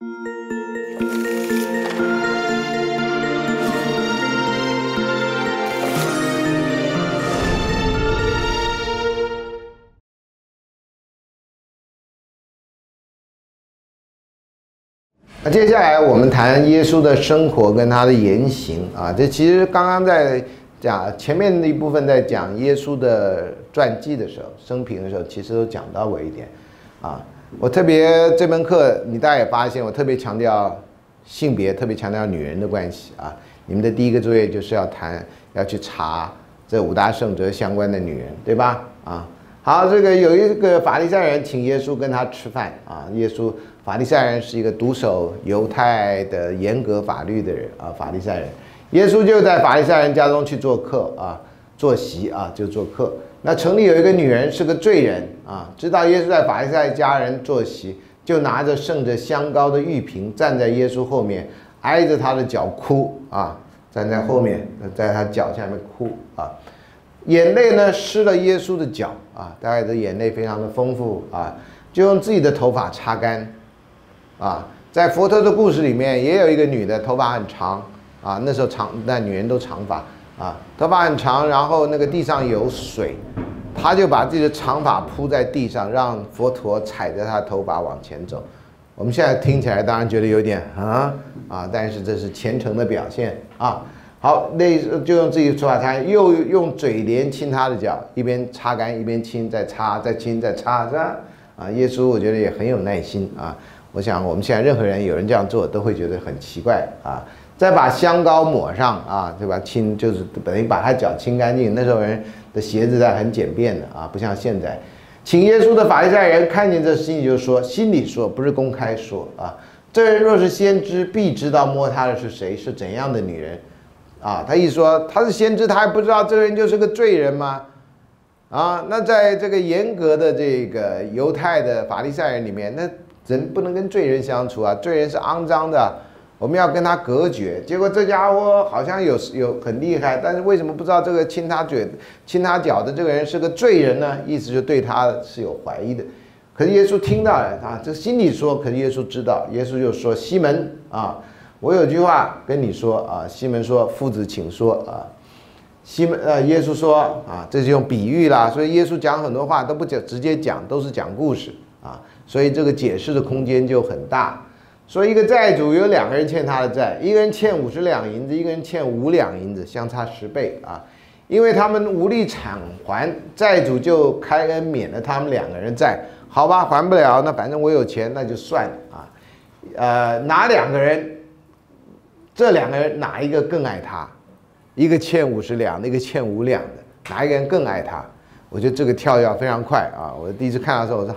那接下来我们谈耶稣的生活跟他的言行啊，这其实刚刚在讲前面的一部分在讲耶稣的传记的时候、生平的时候，其实都讲到过一点啊。我特别这门课，大家也发现，我特别强调性别，特别强调女人的关系啊。你们的第一个作业就是要去查这五大圣哲相关的女人，对吧？啊，好，这个有一个法利赛人请耶稣跟他吃饭啊，法利赛人是一个独守犹太的严格法律的人啊，法利赛人，耶稣就在法利赛人家中去做客啊，坐席啊，就做客。那城里有一个女人是个罪人啊，知道耶稣在法利赛家人坐席，就拿着盛着香膏的玉瓶，站在耶稣后面，挨着他的脚哭啊，站在后面，在他脚下面哭啊，眼泪呢湿了耶稣的脚啊，大概这眼泪非常的丰富啊，就用自己的头发擦干。啊，在佛陀的故事里面，也有一个女的，头发很长啊，那时候那女人都长发啊，头发很长，然后那个地上有水，她就把自己的长发铺在地上，让佛陀踩着她的头发往前走。我们现在听起来当然觉得有点但是这是虔诚的表现啊。好，就用自己的头发擦，又用嘴连亲她的脚，一边擦干一边亲，再擦，再亲，再擦，是吧？啊，耶稣我觉得也很有耐心啊。我想我们现在任何人有人这样做都会觉得很奇怪啊！再把香膏抹上啊，对吧？就是等于把他脚清干净。那时候人的鞋子很简便的啊，不像现在。请耶稣的法利赛人看见这心里说，不是公开说啊。这人若是先知，必知道摸他的是谁，是怎样的女人啊？他一说他是先知，他还不知道这个人就是个罪人吗？啊，那在这个严格的这个犹太的法利赛人里面，那人不能跟罪人相处啊，罪人是肮脏的，我们要跟他隔绝。结果这家伙好像有很厉害，但是为什么不知道这个亲他脚的这个人是个罪人呢？意思就对他是有怀疑的。可是耶稣听到了啊，这心里说，可是耶稣知道，耶稣就说：“西门啊，我有句话跟你说啊。”西门说：“夫子，请说啊。”耶稣说啊，这是用比喻啦，所以耶稣讲很多话都不直接讲，都是讲故事啊。所以这个解释的空间就很大。说一个债主有2个人欠他的债，一个人欠50两银子，一个人欠5两银子，相差10倍啊。因为他们无力偿还，债主就开恩免了他们2个人债。好吧，还不了，那反正我有钱，那就算了啊。哪2个人？这2个人哪一个更爱他？一个欠50两的，一个欠5两的，哪一个人更爱他？我觉得这个跳跃非常快啊！我第一次看到的时候，我说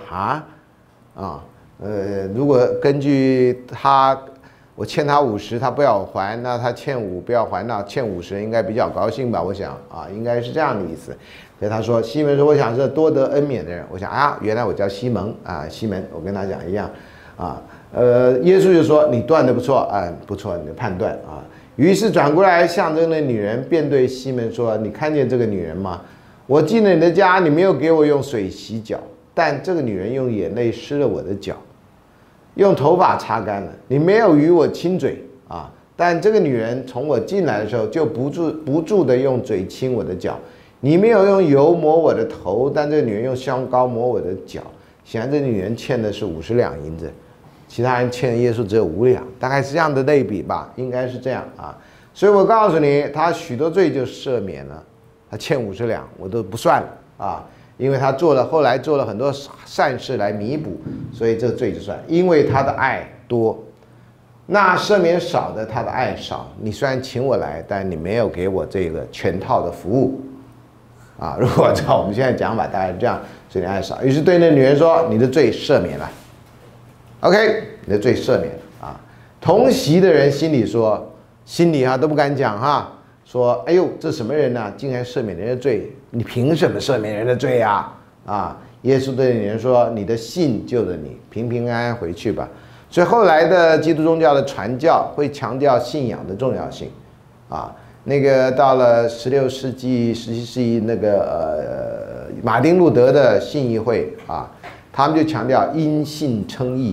如果根据我欠他50，他不要我还，那他欠5不要还，那欠50应该比较高兴吧？我想啊，应该是这样的意思。所以他说，西门说，我想是多得恩免的人。我想啊，原来我叫西门啊，西门，我跟他讲一样啊。耶稣就说你断的不错啊，不错，你的判断啊。于是转过来向着那女人，便对西门说：“你看见这个女人吗？我进了你的家，你没有给我用水洗脚，但这个女人用眼泪湿了我的脚，用头发擦干了。你没有与我亲嘴啊，但这个女人从我进来的时候就不住的用嘴亲我的脚。你没有用油抹我的头，但这个女人用香膏抹我的脚。显然这女人欠的是50两银子。”其他人欠耶稣只有5两，大概是这样的类比吧，应该是这样啊。所以我告诉你，他许多罪就赦免了，他欠50两我都不算了啊，因为他后来做了很多善事来弥补，所以这个罪就算。因为他的爱多，那赦免少的他的爱少。你虽然请我来，但你没有给我这个全套的服务啊。如果照我们现在讲法，大概是这样，所以你爱少。于是对那女人说：“你的罪赦免了。” OK， 你的罪赦免了啊！同席的人心里都不敢讲哈，说哎呦，这什么人呢？竟然赦免人的罪？你凭什么赦免人的罪呀？啊！耶稣对女人说：“你的信救了你，平平安安回去吧。”所以后来的基督宗教的传教会强调信仰的重要性啊。那个到了16世纪、17世纪那个马丁路德的信义会啊，他们就强调因信称义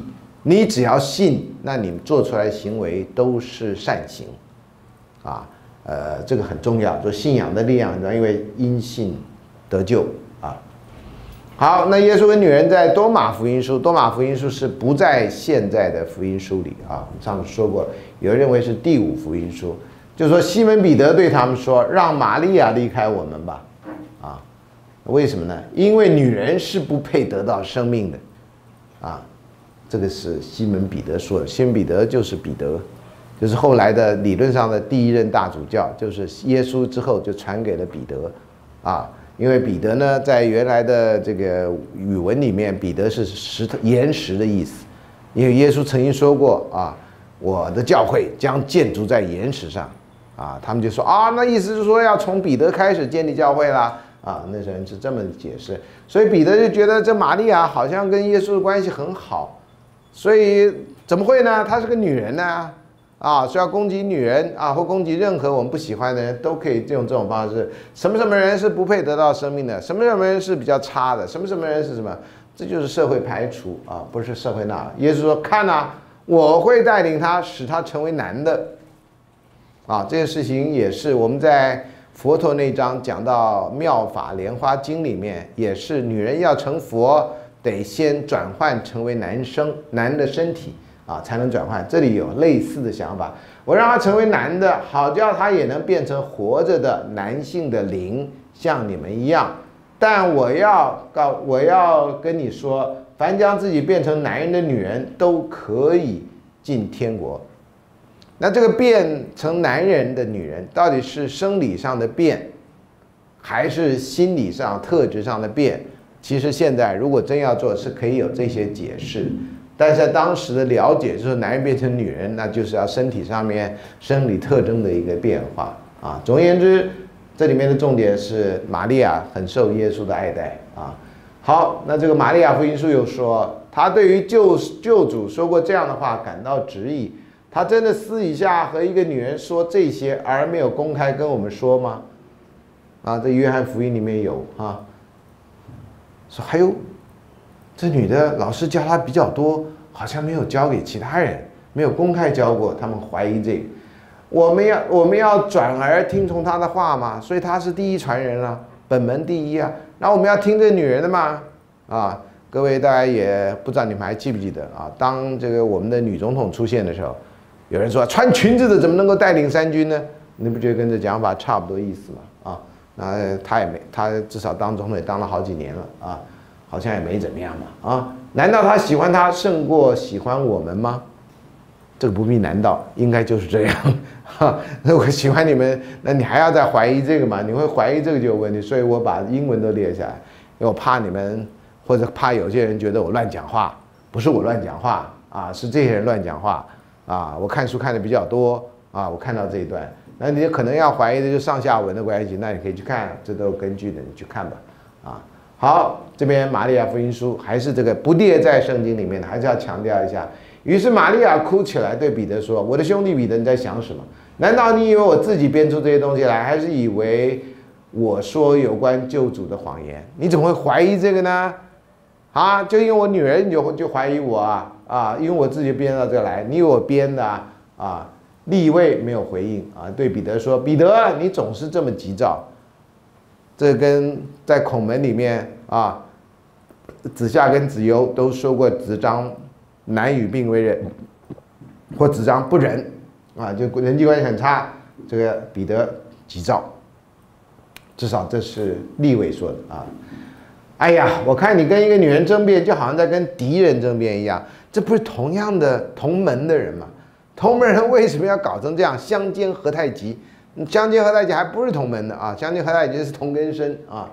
你只要信，那你做出来的行为都是善行，啊，这个很重要，就信仰的力量，因为因信得救啊。好，那耶稣跟女人在多马福音书，多马福音书是不在现在的福音书里啊。我们上次说过，有人认为是第5福音书，就是说西门彼得对他们说：“让玛利亚离开我们吧。”啊，为什么呢？因为女人是不配得到生命的，啊，这个是西门彼得说的。西门彼得就是彼得，就是后来的理论上的第1任大主教，就是耶稣之后就传给了彼得，啊。因为彼得呢，在原来的这个语文里面，彼得是岩石的意思。因为耶稣曾经说过啊，我的教会将建筑在岩石上，啊，他们就说啊，那意思是说要从彼得开始建立教会啦，啊，那时候人是这么解释。所以彼得就觉得这玛利亚好像跟耶稣的关系很好，所以怎么会呢？她是个女人呢。啊，是要攻击女人啊，或攻击任何我们不喜欢的人，都可以用这种方式。什么什么人是不配得到生命的？什么什么人是比较差的？什么什么人是什么？这就是社会排除啊，不是社会那。耶稣说：“看啊，我会带领他，使他成为男的。”啊，这件事情也是我们在佛陀那章讲到《妙法莲华经》里面，也是女人要成佛，得先转换成为男的身体。啊，才能转换。这里有类似的想法，我让他成为男的，好叫他也能变成活着的男性的灵，像你们一样。但我要跟你说，凡将自己变成男人的女人，都可以进天国。那这个变成男人的女人，到底是生理上的变，还是心理上特质上的变？其实现在如果真要做，是可以有这些解释。但是在当时的了解，就是男人变成女人，那就是要身体上面生理特征的一个变化啊。总而言之，这里面的重点是玛利亚很受耶稣的爱戴啊。好，那这个玛利亚福音书又说，他对于救主说过这样的话感到质疑。他真的私底下和一个女人说这些，而没有公开跟我们说吗？啊，这约翰福音里面有啊，说还有。这女的老师教她比较多，好像没有教给其他人，没有公开教过，他们怀疑这个。我们要转而听从她的话嘛，所以她是第一传人啊，本门第一啊。那我们要听这个女人的嘛，啊，各位大家也不知道你们还记不记得啊？当这个我们的女总统出现的时候，有人说穿裙子的怎么能够带领3军呢？你不觉得跟这讲法差不多意思吗？啊，那他至少当总统也当了好几年了啊。好像也没怎么样嘛，啊？难道他喜欢他胜过喜欢我们吗？这个不必难道，应该就是这样。哈，如果喜欢你们，那你还要再怀疑这个吗？你会怀疑这个就有问题。所以我把英文都列下来，因为我怕你们，或者怕有些人觉得我乱讲话，不是我乱讲话啊，是这些人乱讲话啊。我看书看的比较多啊，我看到这一段，那你可能要怀疑的就上下文的关系，那你可以去看，这都有根据的，你去看吧，啊。好，这边玛利亚福音书还是这个不列在圣经里面的，还是要强调一下。于是玛利亚哭起来，对彼得说：“我的兄弟彼得，你在想什么？难道你以为我自己编出这些东西来，还是以为我说有关救主的谎言？你怎么会怀疑这个呢？啊，就因为我女人，你就怀疑我啊？啊，因为我自己编到这来，你以为我编的啊？啊，利未没有回应啊，对彼得说：彼得，你总是这么急躁。”这跟在孔门里面啊，子夏跟子由都说过子张难与并为人，或子张不仁啊，就人际关系很差。这个彼得急躁，至少这是利未说的啊。哎呀，我看你跟一个女人争辩，就好像在跟敌人争辩一样，这不是同样的同门的人吗？同门人为什么要搞成这样，相煎何太急？相煎何太急还不是同门的啊，相煎何太急是同根生啊。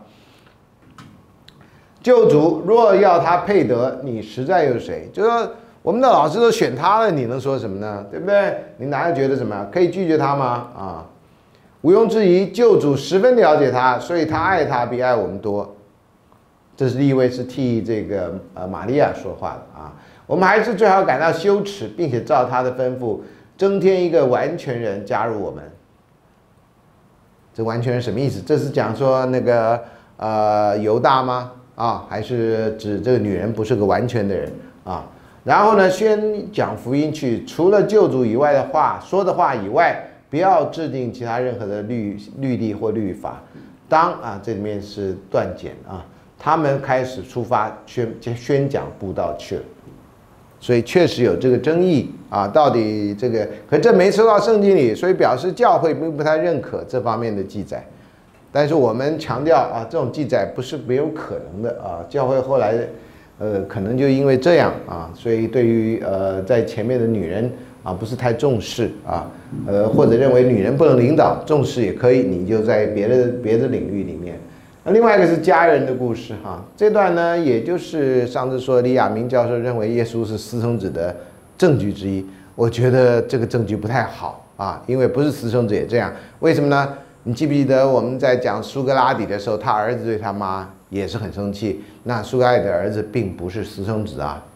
救主若要他配得，你实在有谁？就说我们的老师都选他了，你能说什么呢？对不对？你哪里觉得什么可以拒绝他吗？啊，毋庸置疑，救主十分了解他，所以他爱他比爱我们多。这是利未是替这个玛利亚说话的啊。我们还是最好感到羞耻，并且照他的吩咐增添一个完全人加入我们。这完全是什么意思？这是讲说那个犹大吗？啊，还是指这个女人不是个完全的人啊？ 然后呢，宣讲福音去，除了救主以外的话说的话以外，不要制定其他任何的律例或律法。这里面是断简啊，他们开始出发宣讲布道去了。所以确实有这个争议啊，到底这个，可这没收到圣经里，所以表示教会并不太认可这方面的记载。但是我们强调啊，这种记载不是没有可能的啊。教会后来，可能就因为这样啊，所以对于在前面的女人啊，不是太重视啊，或者认为女人不能领导，重视也可以，你就在别的领域里面。那另外一个是家人的故事哈，这段呢，也就是上次说李亚明教授认为耶稣是私生子的证据之一。我觉得这个证据不太好啊，因为不是私生子也这样。为什么呢？你记不记得我们在讲苏格拉底的时候，他儿子对他妈也是很生气。那苏格拉底的儿子并不是私生子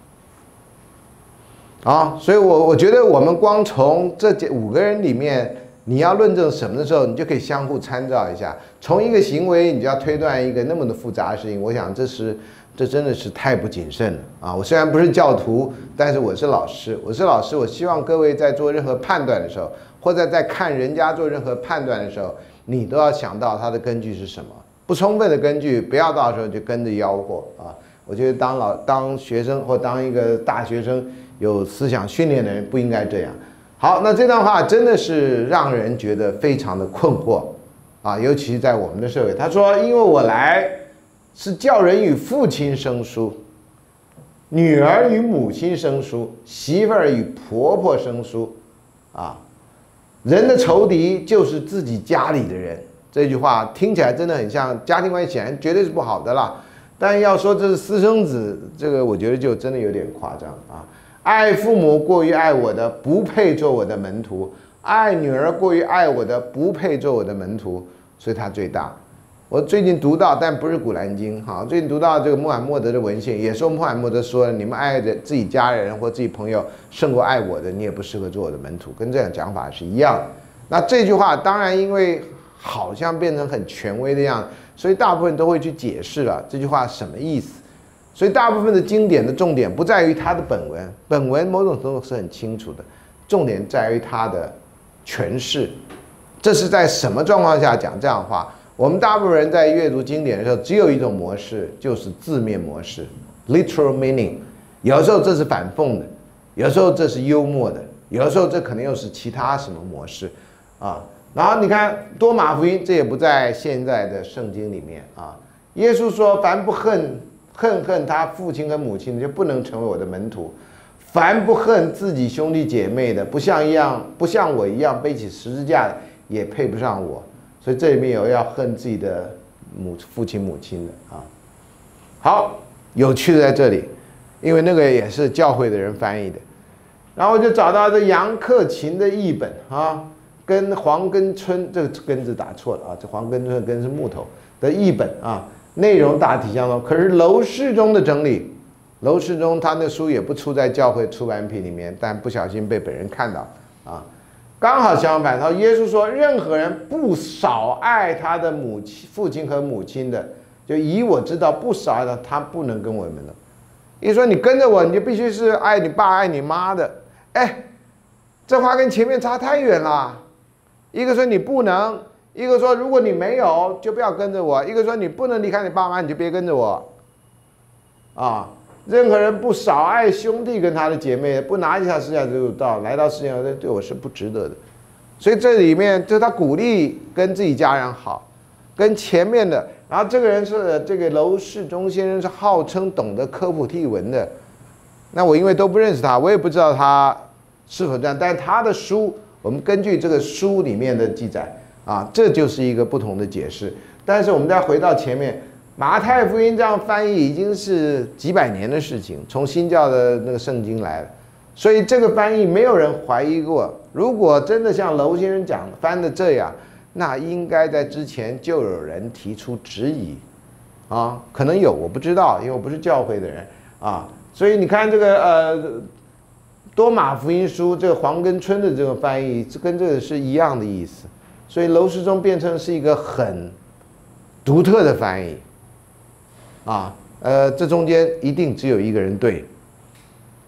啊，所以我觉得我们光从这5个人里面，你要论证什么的时候，你就可以相互参照一下。从一个行为，你就要推断一个那么的复杂的事情，我想这真的是太不谨慎了啊！我虽然不是教徒，但是我是老师，我希望各位在做任何判断的时候，或者在看人家做任何判断的时候，你都要想到他的根据是什么。不充分的根据，不要到时候就跟着吆喝啊！我觉得当学生或当一个大学生有思想训练的人不应该这样。好，那这段话真的是让人觉得非常的困惑啊，尤其是在我们的社会。他说：“因为我来是叫人与父亲生疏，女儿与母亲生疏，媳妇儿与婆婆生疏，啊，人的仇敌就是自己家里的人。”这句话听起来真的很像家庭关系，显然绝对是不好的啦。但要说这是私生子，这个我觉得就真的有点夸张啊。爱父母过于爱我的，不配做我的门徒；爱女儿过于爱我的，不配做我的门徒。所以他最大。我最近读到，但不是古兰经哈，最近读到这个穆罕默德的文献，也说穆罕默德说，你们爱着自己家人或自己朋友胜过爱我的，你也不适合做我的门徒，跟这样讲法是一样的。那这句话当然因为好像变成很权威的样子，所以大部分都会去解释了这句话什么意思。所以大部分的经典的重点不在于它的本文，本文某种程度是很清楚的，重点在于它的诠释。这是在什么状况下讲这样的话？我们大部分人在阅读经典的时候，只有一种模式，就是字面模式 （literal meaning）。有的时候这是反讽的，有的时候这是幽默的，有的时候这可能又是其他什么模式啊。然后你看多马福音，这也不在现在的圣经里面啊。耶稣说：“凡不恨他父亲和母亲的，就不能成为我的门徒；凡不恨自己兄弟姐妹的，不像我一样背起十字架的，也配不上我。”所以这里面有要恨自己的父亲母亲的啊。好，有趣的在这里，因为那个也是教会的人翻译的。然后我就找到这杨克勤的译本啊，跟黄根春这个根字打错了啊，这黄根春的根是木头的译本啊。内容大体相同，可是娄世忠的整理，娄世忠他那书也不出在教会出版品里面，但不小心被本人看到啊。刚好相反，他说耶稣说，任何人不少爱他的父亲和母亲的，就以我知道不少爱他不能跟我们了。意思说你跟着我，你就必须是爱你爸爱你妈的。哎，这话跟前面差太远了。一个说你不能，一个说如果你没有就不要跟着我，一个说你不能离开你爸妈，你就别跟着我。啊，任何人不少爱兄弟跟他的姐妹，不拿起他十字架就到来到世界上，对我是不值得的。所以这里面就是他鼓励跟自己家人好，跟前面的，然后这个人是这个娄世忠先生是号称懂得科普替文的，那我因为都不认识他，我也不知道他是否这样，但是他的书，我们根据这个书里面的记载啊，这就是一个不同的解释。但是我们再回到前面。马太福音这样翻译已经是几百年的事情，从新教的那个圣经来了，所以这个翻译没有人怀疑过。如果真的像娄先生讲翻的这样，那应该在之前就有人提出质疑，啊，可能有我不知道，因为我不是教会的人啊。所以你看这个多马福音书这个黄根春的这个翻译，跟这个是一样的意思，所以娄世忠变成是一个很独特的翻译。啊，这中间一定只有一个人对。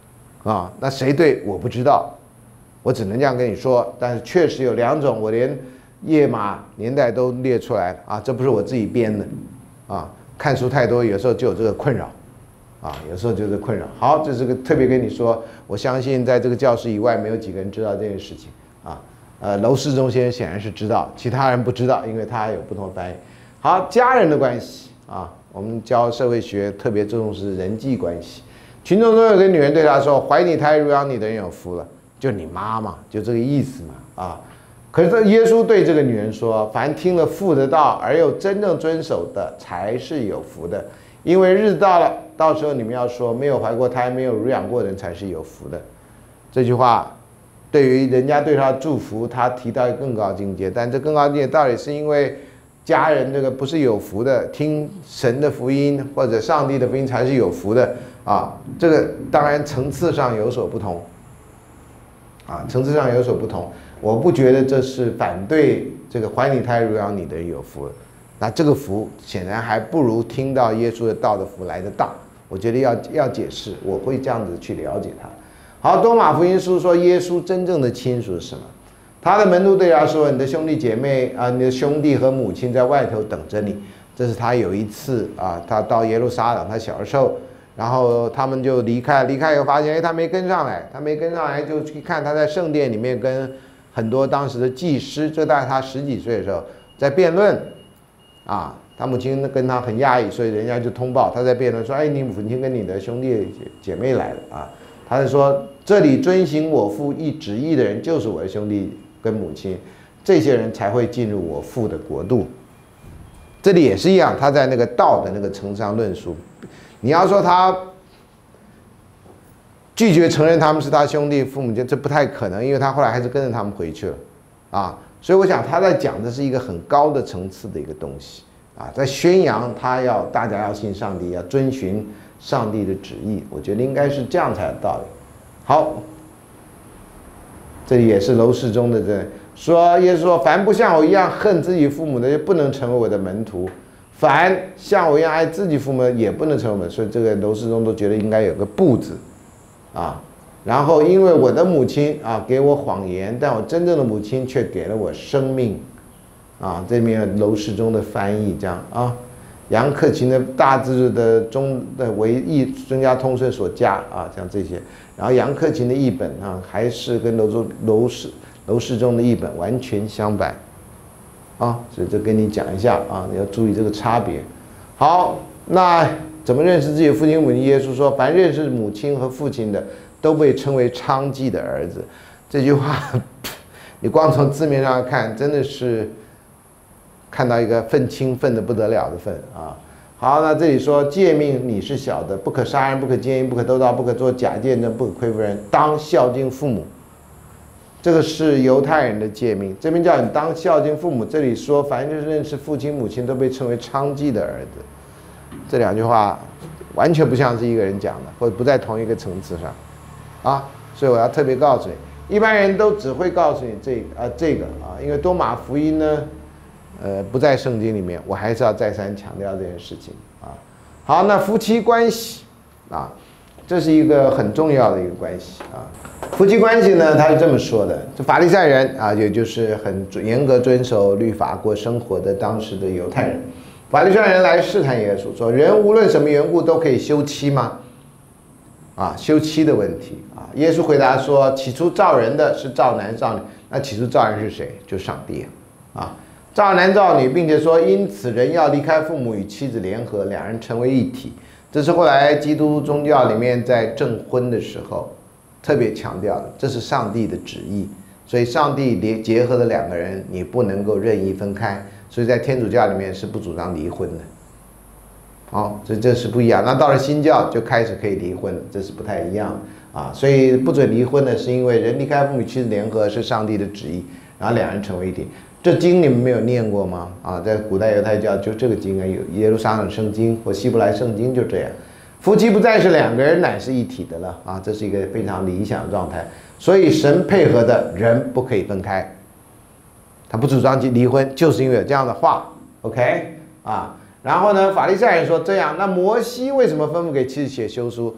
啊，那谁对我不知道，我只能这样跟你说。但是确实有2种，我连页码年代都列出来啊，这不是我自己编的啊。看书太多，有时候就有这个困扰啊，有时候就是困扰。好，这是个特别跟你说，我相信在这个教室以外没有几个人知道这件事情啊。娄世忠先生显然是知道，其他人不知道，因为他有不同的翻译。好，家人的关系啊，我们教社会学特别重视人际关系。群众中有个女人对他说：“怀你胎乳养你的人有福了。”就你妈嘛，就这个意思嘛啊。可是耶稣对这个女人说：“凡听了父的道而又真正遵守的，才是有福的。因为日子到了，到时候你们要说，没有怀过胎、没有乳养过的人才是有福的。”这句话对于人家对他的祝福，他提到一个更高境界。但这更高境界到底是因为家人这个不是有福的，听神的福音或者上帝的福音才是有福的啊？这个当然层次上有所不同啊，层次上有所不同。我不觉得这是反对这个怀你胎乳养你的人有福了，那这个福显然还不如听到耶稣的道的福来得大。我觉得要解释，我会这样子去了解它。好，多马福音书说耶稣真正的亲属是什么？他的门徒对他说：“你的兄弟姐妹啊，你的兄弟和母亲在外头等着你。”这是他有一次啊，他到耶路撒冷，他小时候，然后他们就离开以后发现，他没跟上来，就去看他在圣殿里面跟很多当时的祭司，这大概他10几岁的时候在辩论，啊，他母亲跟他很压抑，所以人家就通报他在辩论说：“哎，你母亲跟你的兄弟姐妹来了啊。”他就说：“这里遵行我父旨意的人，就是我的兄弟跟母亲，这些人才会进入我父的国度。”这里也是一样，他在那个道的那个层上论述。你要说他拒绝承认他们是他兄弟父母亲，这不太可能，因为他后来还是跟着他们回去了，啊，所以我想他在讲的是一个很高的层次的一个东西啊，在宣扬他要大家要信上帝，要遵循上帝的旨意，我觉得应该是这样才有道理。好，这里也是娄世忠的这说，耶稣说：“凡不像我一样恨自己父母的，就不能成为我的门徒；凡像我一样爱自己父母的，也不能成为门徒。”所以这个娄世忠都觉得应该有个不字。啊，然后因为我的母亲啊给我谎言，但我真正的母亲却给了我生命，啊，这边娄世忠的翻译这样啊，杨克勤的大字的中的为译增加通顺所加啊，像这些，然后杨克勤的译本啊还是跟娄世忠的译本完全相反，啊，所以这跟你讲一下啊，你要注意这个差别。好，那怎么认识自己的父亲母亲？耶稣说：“凡认识母亲和父亲的，都被称为娼妓的儿子。”这句话，你光从字面上看，真的是看到一个愤青愤得不得了的愤啊！好，那这里说诫命你是晓得，不可杀人，不可奸淫，不可偷盗，不可做假见证，不可亏负人，当孝敬父母。这个是犹太人的诫命，这边叫你当孝敬父母。这里说，凡是认识父亲母亲，都被称为娼妓的儿子。这2句话完全不像是一个人讲的，或者不在同一个层次上，啊，所以我要特别告诉你，一般人都只会告诉你这个啊，因为多马福音呢，不在圣经里面，我还是要再三强调这件事情啊。好，那夫妻关系啊，这是一个很重要的一个关系啊。夫妻关系呢，他是这么说的：这法利赛人啊，也就是很严格遵守律法过生活的当时的犹太人。法利赛人来试探耶稣，说：“人无论什么缘故都可以休妻吗？”啊，休妻的问题啊。耶稣回答说：“起初造人的是造男造女，那起初造人是谁？就上帝啊。造男造女，并且说，因此人要离开父母与妻子联合，两人成为一体。”这是后来基督宗教里面在证婚的时候特别强调的，这是上帝的旨意。所以上帝结合的2个人，你不能够任意分开。所以在天主教里面是不主张离婚的，好，这是不一样。那到了新教就开始可以离婚了，这是不太一样啊。所以不准离婚呢，是因为人离开父母妻子联合是上帝的旨意，然后2人成为一体。这经你们没有念过吗？啊，在古代犹太教就这个经啊，有耶路撒冷圣经或希伯来圣经就这样，夫妻不再是2个人，乃是一体的了啊，这是一个非常理想的状态。所以神配合的人不可以分开。他不主张离婚，就是因为有这样的话 ，OK 啊。然后呢，法利赛人说这样，那摩西为什么吩咐给妻子写休书？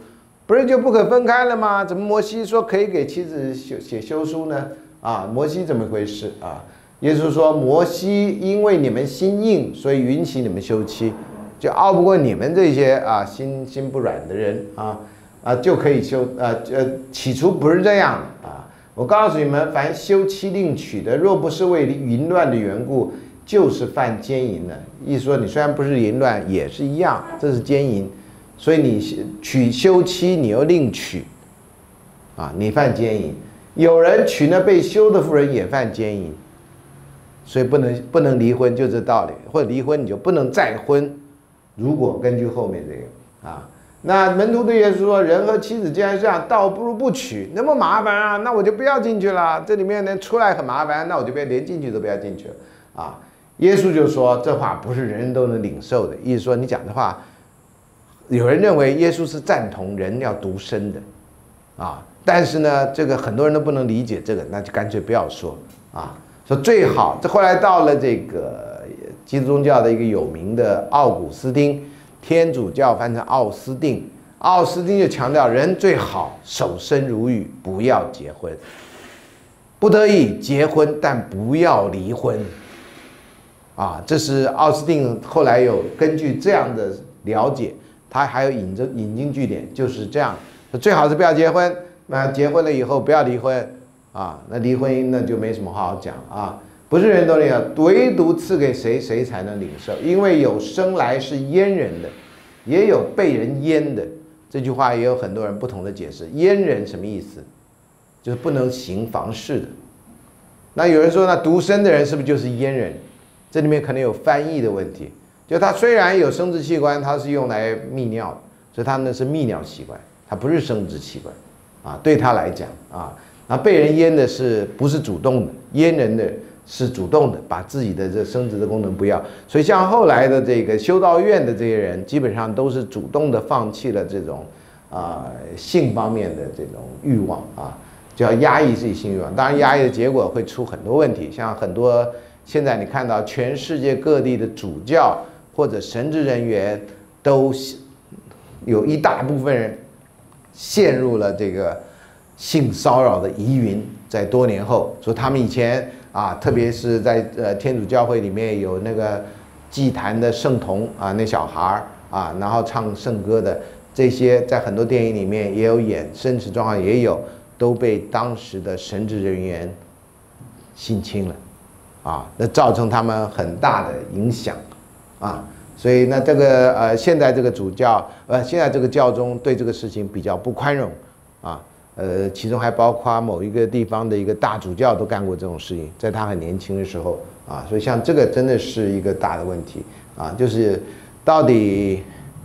不是就不可分开了吗？怎么摩西说可以给妻子写休书呢？啊，摩西怎么回事啊？耶稣说，摩西因为你们心硬，所以允许你们休妻，就拗不过你们这些啊心不软的人就可以休起初不是这样的啊。我告诉你们，凡休妻另娶的，若不是为淫乱的缘故，就是犯奸淫了。意思说，你虽然不是淫乱，也是一样，这是奸淫。所以你娶休妻，你又另娶，你犯奸淫。有人娶那被休的妇人，也犯奸淫。所以不能离婚，就这道理。或者离婚你就不能再婚。如果根据后面这个那门徒对耶稣说：“人和妻子既然这样，倒不如不娶，那么麻烦啊！那我就不要进去了。这里面能出来很麻烦，那我就连进去都不要进去了耶稣就说：“这话不是人人都能领受的。意思说，你讲的话，有人认为耶稣是赞同人要独身的但是呢，这个很多人都不能理解这个，那就干脆不要说说最好。这后来到了这个基督宗教的一个有名的奥古斯丁。”天主教翻成奥斯定，奥斯定就强调人最好守身如玉，不要结婚，不得已结婚，但不要离婚。这是奥斯定后来有根据这样的了解，他还有引经据典，就是这样，最好是不要结婚，那结婚了以后不要离婚那离婚那就没什么好讲不是人都领受，唯独赐给谁，谁才能领受。因为有生来是阉人的，也有被人阉的。这句话也有很多人不同的解释。阉人什么意思？就是不能行房事的。那有人说，那独身的人是不是就是阉人？这里面可能有翻译的问题。就他虽然有生殖器官，他是用来泌尿的，所以他那是泌尿器官，他不是生殖器官对他来讲那被人阉的是不是主动的？阉人的是主动的，把自己的这生殖的功能不要。所以像后来的这个修道院的这些人，基本上都是主动的放弃了这种性方面的这种欲望就要压抑自己性欲望。当然，压抑的结果会出很多问题，像很多现在你看到全世界各地的主教或者神职人员，都有一大部分人陷入了这个性骚扰的疑云，在多年后说他们以前特别是在天主教会里面有那个祭坛的圣童那小孩然后唱圣歌的，这些在很多电影里面也有演，真实状况也有，都被当时的神职人员性侵了那造成他们很大的影响所以那这个现在这个主教现在这个教宗对这个事情比较不宽容其中还包括某一个地方的一个大主教都干过这种事情，在他很年轻的时候所以像这个真的是一个大的问题就是到底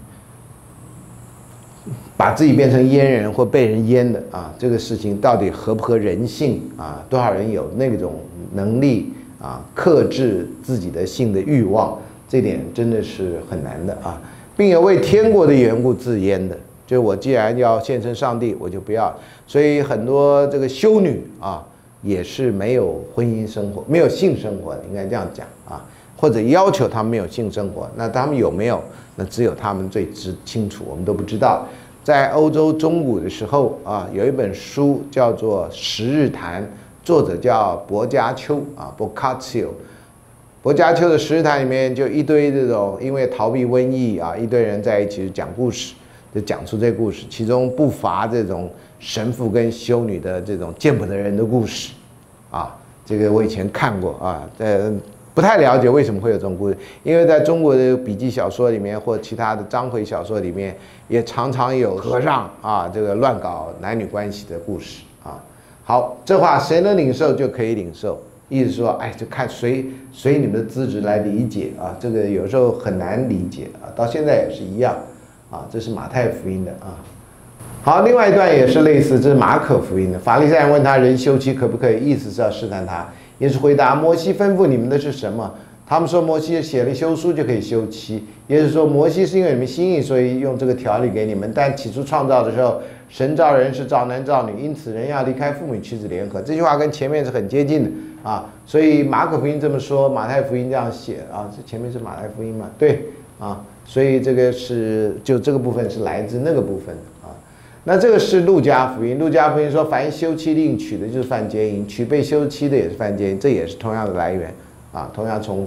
把自己变成阉人或被人阉的这个事情到底合不合人性多少人有那种能力克制自己的性的欲望，这点真的是很难的并有为天国的缘故自阉的。就我既然要献身上帝，我就不要。所以很多这个修女也是没有婚姻生活，没有性生活的，应该这样讲或者要求他们没有性生活，那他们有没有？那只有他们最清楚，我们都不知道。在欧洲中古的时候有一本书叫做《十日谈》，作者叫薄伽丘Boccaccio。薄伽丘的《十日谈》里面就一堆这种因为逃避瘟疫一堆人在一起讲故事。就讲出这故事，其中不乏这种神父跟修女的这种见不得人的故事这个我以前看过不太了解为什么会有这种故事，因为在中国的笔记小说里面或其他的章回小说里面，也常常有和尚这个乱搞男女关系的故事好，这话谁能领受就可以领受，意思说，就看随你们的资质来理解这个有时候很难理解到现在也是一样这是马太福音的好，另外一段也是类似，这是马可福音的。法利赛人问他人休妻可不可以，意思是要试探他。耶稣回答：摩西吩咐你们的是什么？他们说摩西写了休书就可以休妻。耶稣说：摩西是因为你们心意，所以用这个条例给你们。但起初创造的时候，神造人是造男造女，因此人要离开父母妻子联合。这句话跟前面是很接近的所以马可福音这么说，马太福音这样写这前面是马太福音嘛？对所以这个是就这个部分是来自那个部分那这个是路加福音，路加福音说，凡休妻另娶的，就是犯奸淫；娶被休妻的也是犯奸淫，这也是同样的来源啊，同样从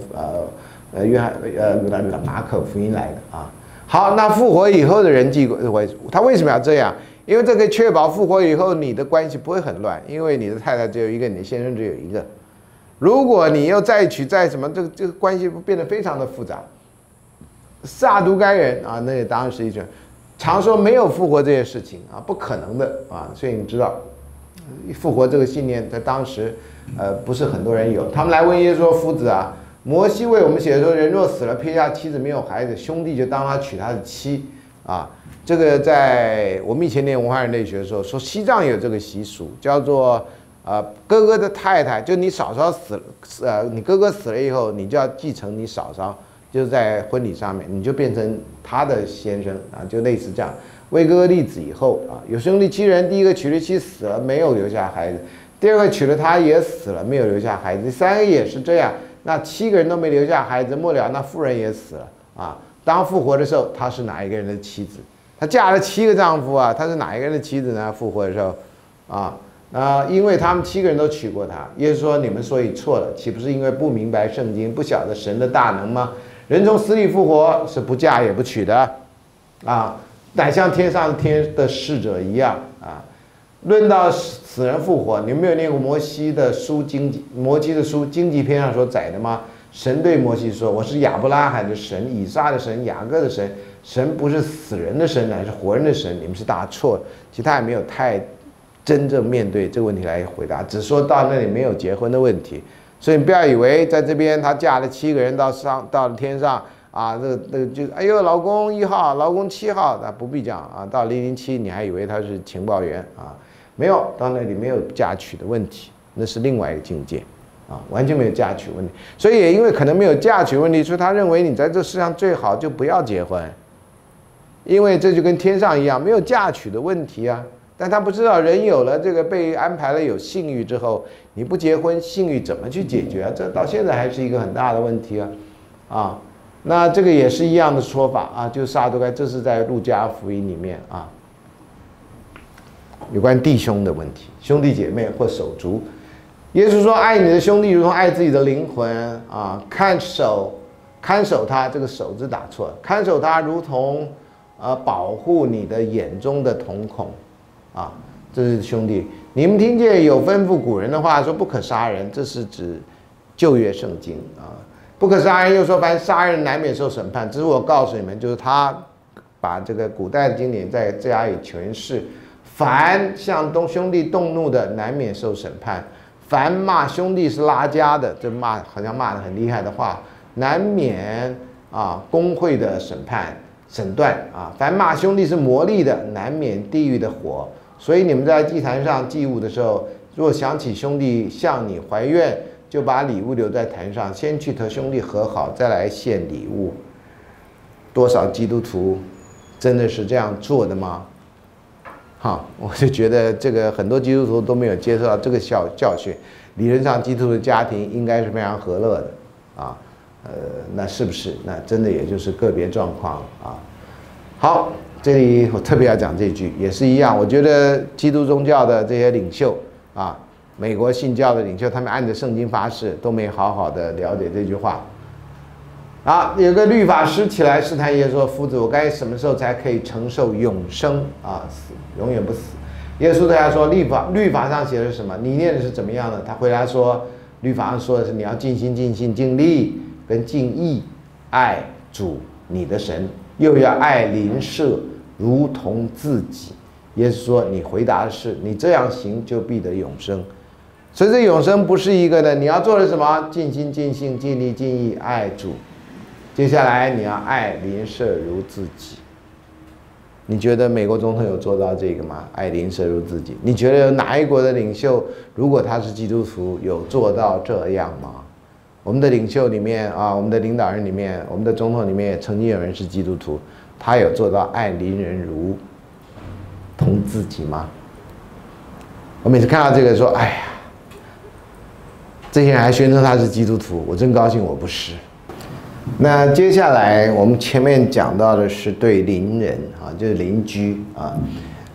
马可福音来的啊。好，那复活以后的人际他为什么要这样？因为这可以确保复活以后你的关系不会很乱，因为你的太太只有一个，你的先生只有一个。如果你又再娶再什么，这个关系变得非常的复杂。撒都该人啊，那也当然是一种常说没有复活这件事情啊，不可能的啊。所以你知道，复活这个信念在当时，不是很多人有。他们来问耶稣说：“夫子啊，摩西为我们写的说，人若死了，撇下妻子没有孩子，兄弟就当他娶他的妻啊。”这个在我们以前念文化人类学的时候，说西藏有这个习俗，叫做哥哥的太太，就你嫂嫂死了，你哥哥死了以后，你就要继承你嫂嫂，就是在婚礼上面，你就变成他的先生啊，就类似这样。为哥哥立子以后啊，有兄弟7人，第一个娶了妻死了，没有留下孩子；第二个娶了她也死了，没有留下孩子；第三个也是这样，那7个人都没留下孩子，末了那妇人也死了啊。当复活的时候，她是哪一个人的妻子？她嫁了7个丈夫啊，她是哪一个人的妻子呢？复活的时候，因为他们7个人都娶过她。耶稣说：“你们所以错了，岂不是因为不明白圣经，不晓得神的大能吗？人从死里复活是不嫁也不娶的，乃像天上天的使者一样啊。论到死人复活，你们没有念过摩西的书经济篇上所载的吗？神对摩西说：我是亚伯拉罕的神，以撒的神，雅各的神。神不是死人的神，乃是活人的神。你们是大错。其实他也没有太真正面对这个问题来回答，只说到那里没有结婚的问题。所以你不要以为在这边他嫁了7个人到了天上啊，就哎呦老公1号，老公7号，那不必讲啊。到007你还以为他是情报员啊，没有，到那里没有嫁娶的问题，那是另外一个境界。完全没有嫁娶问题，所以也因为可能没有嫁娶问题，所以他认为你在这世上最好就不要结婚，因为这就跟天上一样，没有嫁娶的问题啊。但他不知道人有了这个被安排了有性欲之后，你不结婚，性欲怎么去解决啊？这到现在还是一个很大的问题啊。那这个也是一样的说法啊，就撒都该，这是在路加福音里面啊，有关弟兄的问题，兄弟姐妹或手足。耶稣说：“爱你的兄弟如同爱自己的灵魂啊！看守他，这个守字打错了，看守他如同保护你的眼中的瞳孔啊！这是兄弟。你们听见有吩咐古人的话说不可杀人，这是指旧约圣经啊。不可杀人，又说凡杀人难免受审判。这是我告诉你们，就是他把这个古代的经典再加以诠释。凡向兄弟动怒的，难免受审判。”凡骂兄弟是拉家的，这骂好像骂得很厉害的话，难免公会的审断啊。凡骂兄弟是魔力的，难免地狱的火。所以你们在祭坛上祭物的时候，若想起兄弟向你怀怨，就把礼物留在坛上，先去和兄弟和好，再来献礼物。多少基督徒真的是这样做的吗？我就觉得这个很多基督徒都没有接受到这个教训。理论上，基督徒的家庭应该是非常和乐的啊。那是不是？那真的也就是个别状况啊。好，这里我特别要讲这句，也是一样。我觉得基督宗教的这些领袖啊，美国信教的领袖，他们按着圣经发誓，都没好好的了解这句话。有个律法师起来试探耶稣说：“夫子，我该什么时候才可以承受永生死，永远不死？”耶稣对他说：“律法上写的是什么？你念的是怎么样的？”他回答说：“律法上说的是你要尽心、尽性、尽力跟尽意爱主你的神，又要爱邻舍如同自己。”耶稣说：“你回答的是，你这样行就必得永生。”所以这永生不是一个的，你要做的什么？尽心、尽性、尽力、尽意爱主。接下来你要爱邻舍如自己。你觉得美国总统有做到这个吗？爱邻舍如自己。你觉得有哪一国的领袖，如果他是基督徒，有做到这样吗？我们的领袖里面我们的领导人里面，我们的总统里面也曾经有人是基督徒，他有做到爱邻人如同自己吗？我每次看到这个说，哎呀，这些人还宣称他是基督徒，我真高兴我不是。那接下来我们前面讲到的是对邻人就是邻居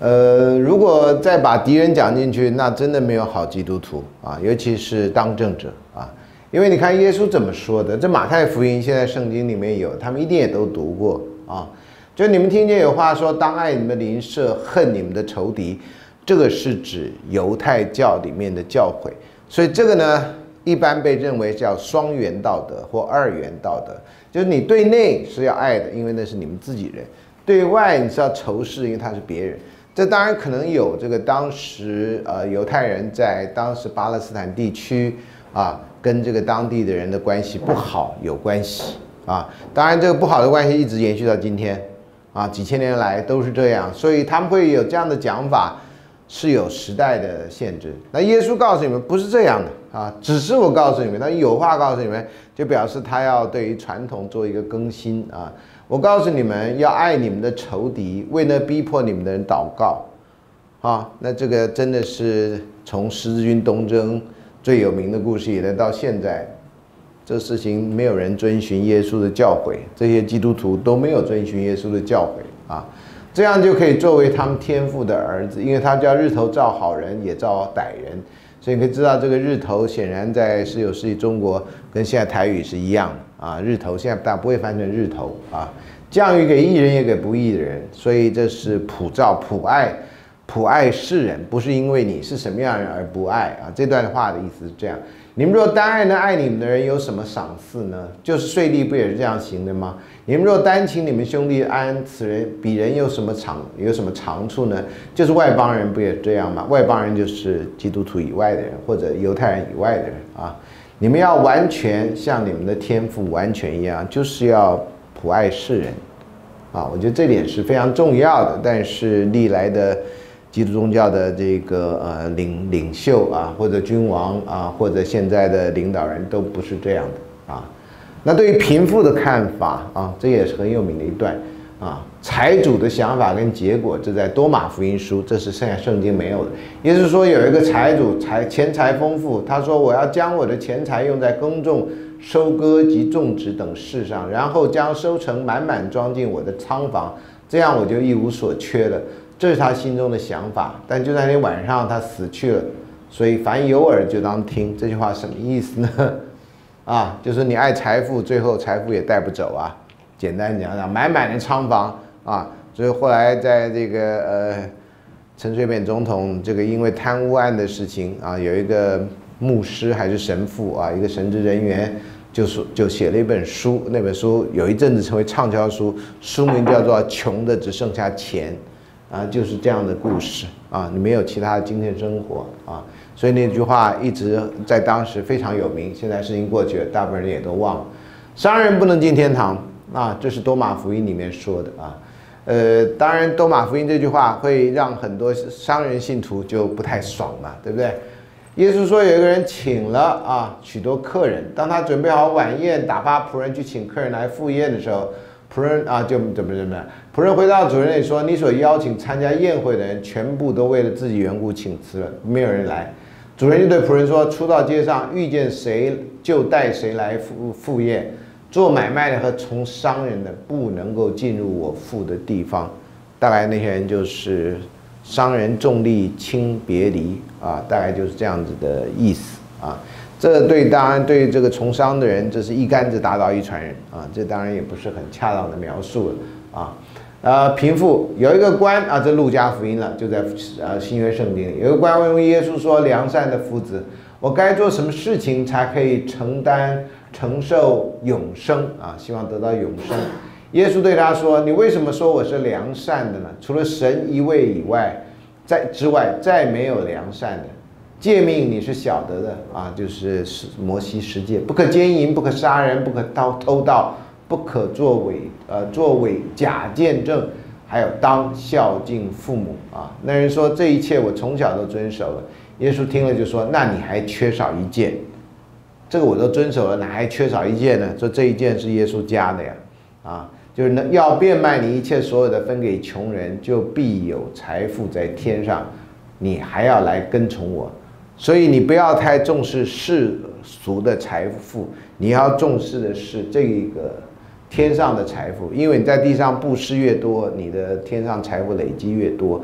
如果再把敌人讲进去，那真的没有好基督徒啊，尤其是当政者啊。因为你看耶稣怎么说的，这马太福音现在圣经里面有，他们一定也都读过啊。就你们听见有话说，当爱你们的邻舍，恨你们的仇敌，这个是指犹太教里面的教诲。所以这个呢，一般被认为叫双元道德或二元道德，就是你对内是要爱的，因为那是你们自己人；对外你是要仇视，因为他是别人。这当然可能有这个当时犹太人在当时巴勒斯坦地区啊，跟这个当地的人的关系不好有关系啊。当然这个不好的关系一直延续到今天啊，几千年来都是这样，所以他们会有这样的讲法，是有时代的限制。那耶稣告诉你们不是这样的啊，只是我告诉你们，那有话告诉你们，就表示他要对于传统做一个更新啊。我告诉你们要爱你们的仇敌，为那逼迫你们的人祷告，啊，那这个真的是从十字军东征最有名的故事以来到现在，这事情没有人遵循耶稣的教诲，这些基督徒都没有遵循耶稣的教诲啊，这样就可以作为他们天父的儿子，因为他叫日头照好人也照歹人，所以你可以知道这个日头显然在19世纪中国跟现在台语是一样的。啊，日头现在大家不会翻成日头啊，降雨给义人也给不义的人，所以这是普照普爱世人，不是因为你是什么样的人而不爱啊。这段话的意思是这样：你们若单爱那爱你们的人，有什么赏赐呢？就是税吏不也是这样行的吗？你们若单请你们兄弟安，此人彼人有什么长处呢？就是外邦人不也这样吗？外邦人就是基督徒以外的人，或者犹太人以外的人啊。你们要完全像你们的天父完全一样，就是要普爱世人，啊，我觉得这点是非常重要的。但是历来的基督宗教的这个领袖啊，或者君王啊，或者现在的领导人都不是这样的啊。那对于贫富的看法啊，这也是很有名的一段啊。财主的想法跟结果，这在多马福音书，这是现在圣经没有的。也就是说，有一个财主钱财丰富，他说我要将我的钱财用在耕种、收割及种植等事上，然后将收成满满装进我的仓房，这样我就一无所缺了。这是他心中的想法。但就在那天晚上，他死去了。所以凡有耳就当听。这句话什么意思呢？啊，就是你爱财富，最后财富也带不走啊。简单讲讲，满满的仓房。啊，所以后来在这个陈水扁总统这个因为贪污案的事情啊，有一个牧师还是神父啊，一个神职人员就写了一本书，那本书有一阵子成为畅销书，书名叫做《穷的只剩下钱》，啊，就是这样的故事啊，你没有其他的精神生活啊，所以那句话一直在当时非常有名，现在事情过去了，大部分人也都忘了。商人不能进天堂啊，这是多马福音里面说的啊。当然，多马福音这句话会让很多商人信徒就不太爽嘛，对不对？耶稣说有一个人请了啊许多客人，当他准备好晚宴，打发仆人去请客人来赴宴的时候，仆人啊就怎么，仆人回到主人那里说：“你所邀请参加宴会的人，全部都为了自己缘故请辞了，没有人来。”主人就对仆人说：“出到街上遇见谁，就带谁来赴宴。做买卖的和从商人的不能够进入我父的地方。”大概那些人就是商人重利轻别离啊，大概就是这样子的意思啊。这当然对这个从商的人，这是一竿子打倒一船人啊，这当然也不是很恰当的描述了啊。贫富有一个官啊，这路加福音了，就在新约圣经里，有一个官问耶稣说：“良善的夫子，我该做什么事情才可以承受永生啊？希望得到永生。”耶稣对他说：“你为什么说我是良善的呢？除了神一位以外，之外再没有良善的。诫命你是晓得的啊，就是摩西十诫：不可奸淫，不可杀人，不可偷盗，不可作伪假见证，还有当孝敬父母啊。”那人说：“这一切我从小都遵守了。”耶稣听了就说：“那你还缺少一件。这个我都遵守了，哪还缺少一件呢？说这一件是耶稣加的呀，啊，就是呢要变卖你一切所有的，分给穷人，就必有财富在天上。你还要来跟从我，所以你不要太重视世俗的财富，你要重视的是这个天上的财富，因为你在地上布施越多，你的天上财富累积越多。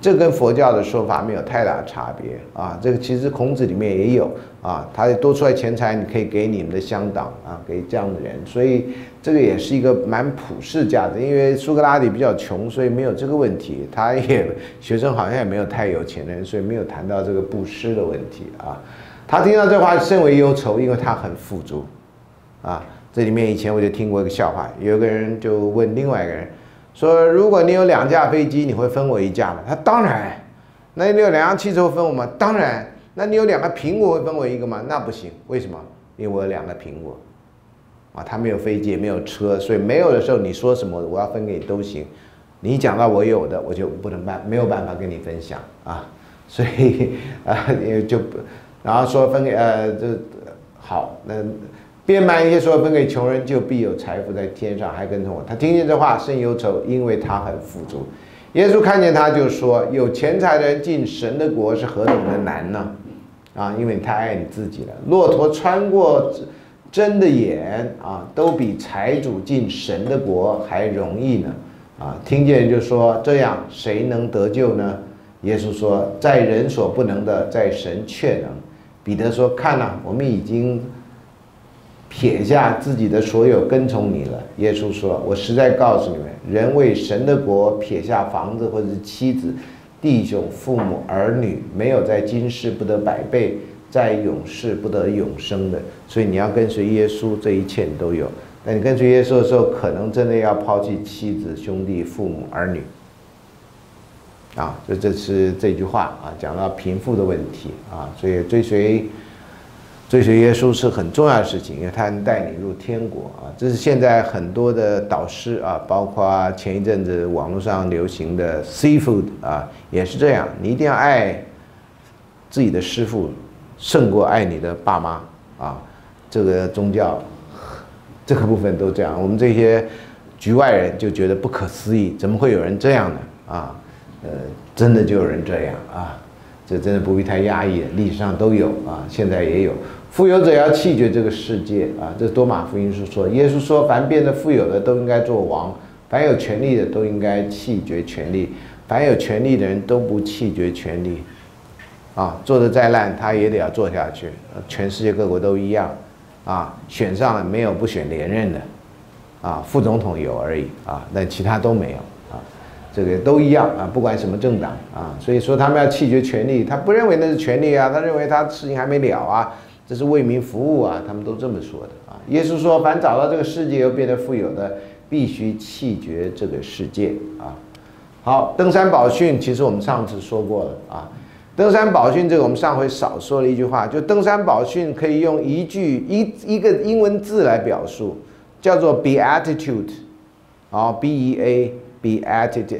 这跟佛教的说法没有太大差别啊。这个其实孔子里面也有啊，他多出来钱财，你可以给你们的乡党啊，给这样的人，所以这个也是一个蛮普世价值。因为苏格拉底比较穷，所以没有这个问题。他也学生好像也没有太有钱的人，所以没有谈到这个布施的问题啊。他听到这话甚为忧愁，因为他很富足啊。这里面以前我就听过一个笑话，有一个人就问另外一个人说：“如果你有2架飞机，你会分我1架吗？”他当然。那你有2辆汽车会分我吗？当然。那你有2个苹果会分我1个吗？那不行。为什么？因为我有2个苹果啊。他没有飞机也没有车，所以没有的时候你说什么我要分给你都行。你讲到我有的，我就没有办法跟你分享啊。所以也就然后说分给这好那。变卖一些说分给穷人，就必有财富在天上，还跟从我。他听见这话甚忧愁，因为他很富足。耶稣看见他就说：“有钱财的人进神的国是何等的难呢？啊，因为你太爱你自己了。骆驼穿过针的眼啊，都比财主进神的国还容易呢。啊，听见就说：这样谁能得救呢？耶稣说：在人所不能的，在神却能。彼得说：看啊，我们已经撇下自己的所有跟从你了。耶稣说：我实在告诉你们，人为神的国撇下房子或者是妻子、弟兄、父母、儿女，没有在今世不得100倍，在永世不得永生的。所以你要跟随耶稣，这一切你都有。但你跟随耶稣的时候，可能真的要抛弃妻子、兄弟、父母、儿女。啊，这是这句话啊，讲到贫富的问题啊，所以追随耶稣是很重要的事情，因为他能带你入天国啊。这是现在很多的导师啊，包括前一阵子网络上流行的 seafood 啊，也是这样。你一定要爱自己的师父，胜过爱你的爸妈啊。这个宗教这个部分都这样，我们这些局外人就觉得不可思议，怎么会有人这样呢？啊，真的就有人这样啊。这真的不必太压抑，历史上都有啊，现在也有。富有者要弃绝这个世界啊，这是多马福音书说。耶稣说，凡变得富有的都应该做王，凡有权力的都应该弃绝权力，凡有权力的人都不弃绝权力。啊，做得再烂，他也得要做下去。全世界各国都一样啊，选上了没有不选连任的啊，副总统有而已啊，但其他都没有。这个都一样啊，不管什么政党啊，所以说他们要弃绝权力，他不认为那是权力啊，他认为他事情还没了啊，这是为民服务啊，他们都这么说的啊。耶稣说，凡找到这个世界又变得富有的，必须弃绝这个世界啊。好，登山宝训，其实我们上次说过了啊。登山宝训这个我们上回少说了一句话，就登山宝训可以用一个英文字来表述，叫做 beatitude， 啊 beatitude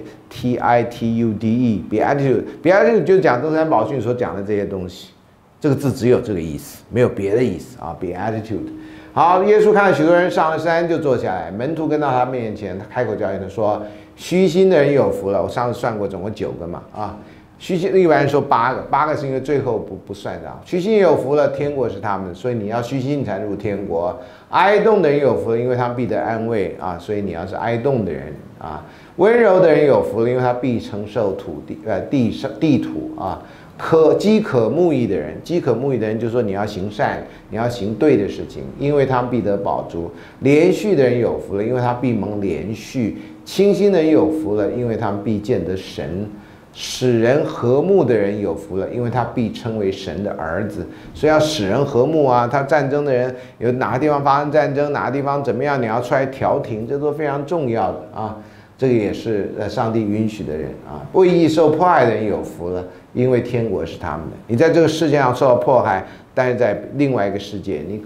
beatitude 就讲登山宝训所讲的这些东西，这个字只有这个意思，没有别的意思啊。beatitude。好，耶稣看到许多人上了山，就坐下来，门徒跟到他面前，他开口教训他说：虚心的人有福了。我上次算过，总共9个嘛啊。虚心一般人说8个，8个是因为最后不算上。虚心有福了，天国是他们的，所以你要虚心才入天国。哀恸的人有福了，因为他们必得安慰啊，所以你要是哀恸的人啊。温柔的人有福了，因为他必承受地土啊。饥渴慕义的人就是说你要行善，你要行对的事情，因为他们必得饱足。连续的人有福了，因为他必蒙连续。清心的人有福了，因为他们必见得神。使人和睦的人有福了，因为他必称为神的儿子。所以要使人和睦啊，他战争的人有哪个地方发生战争，哪个地方怎么样，你要出来调停，这都非常重要的啊。这个也是上帝允许的人啊。为义受迫害的人有福了，因为天国是他们的。你在这个世界上受到迫害，但是在另外一个世界，你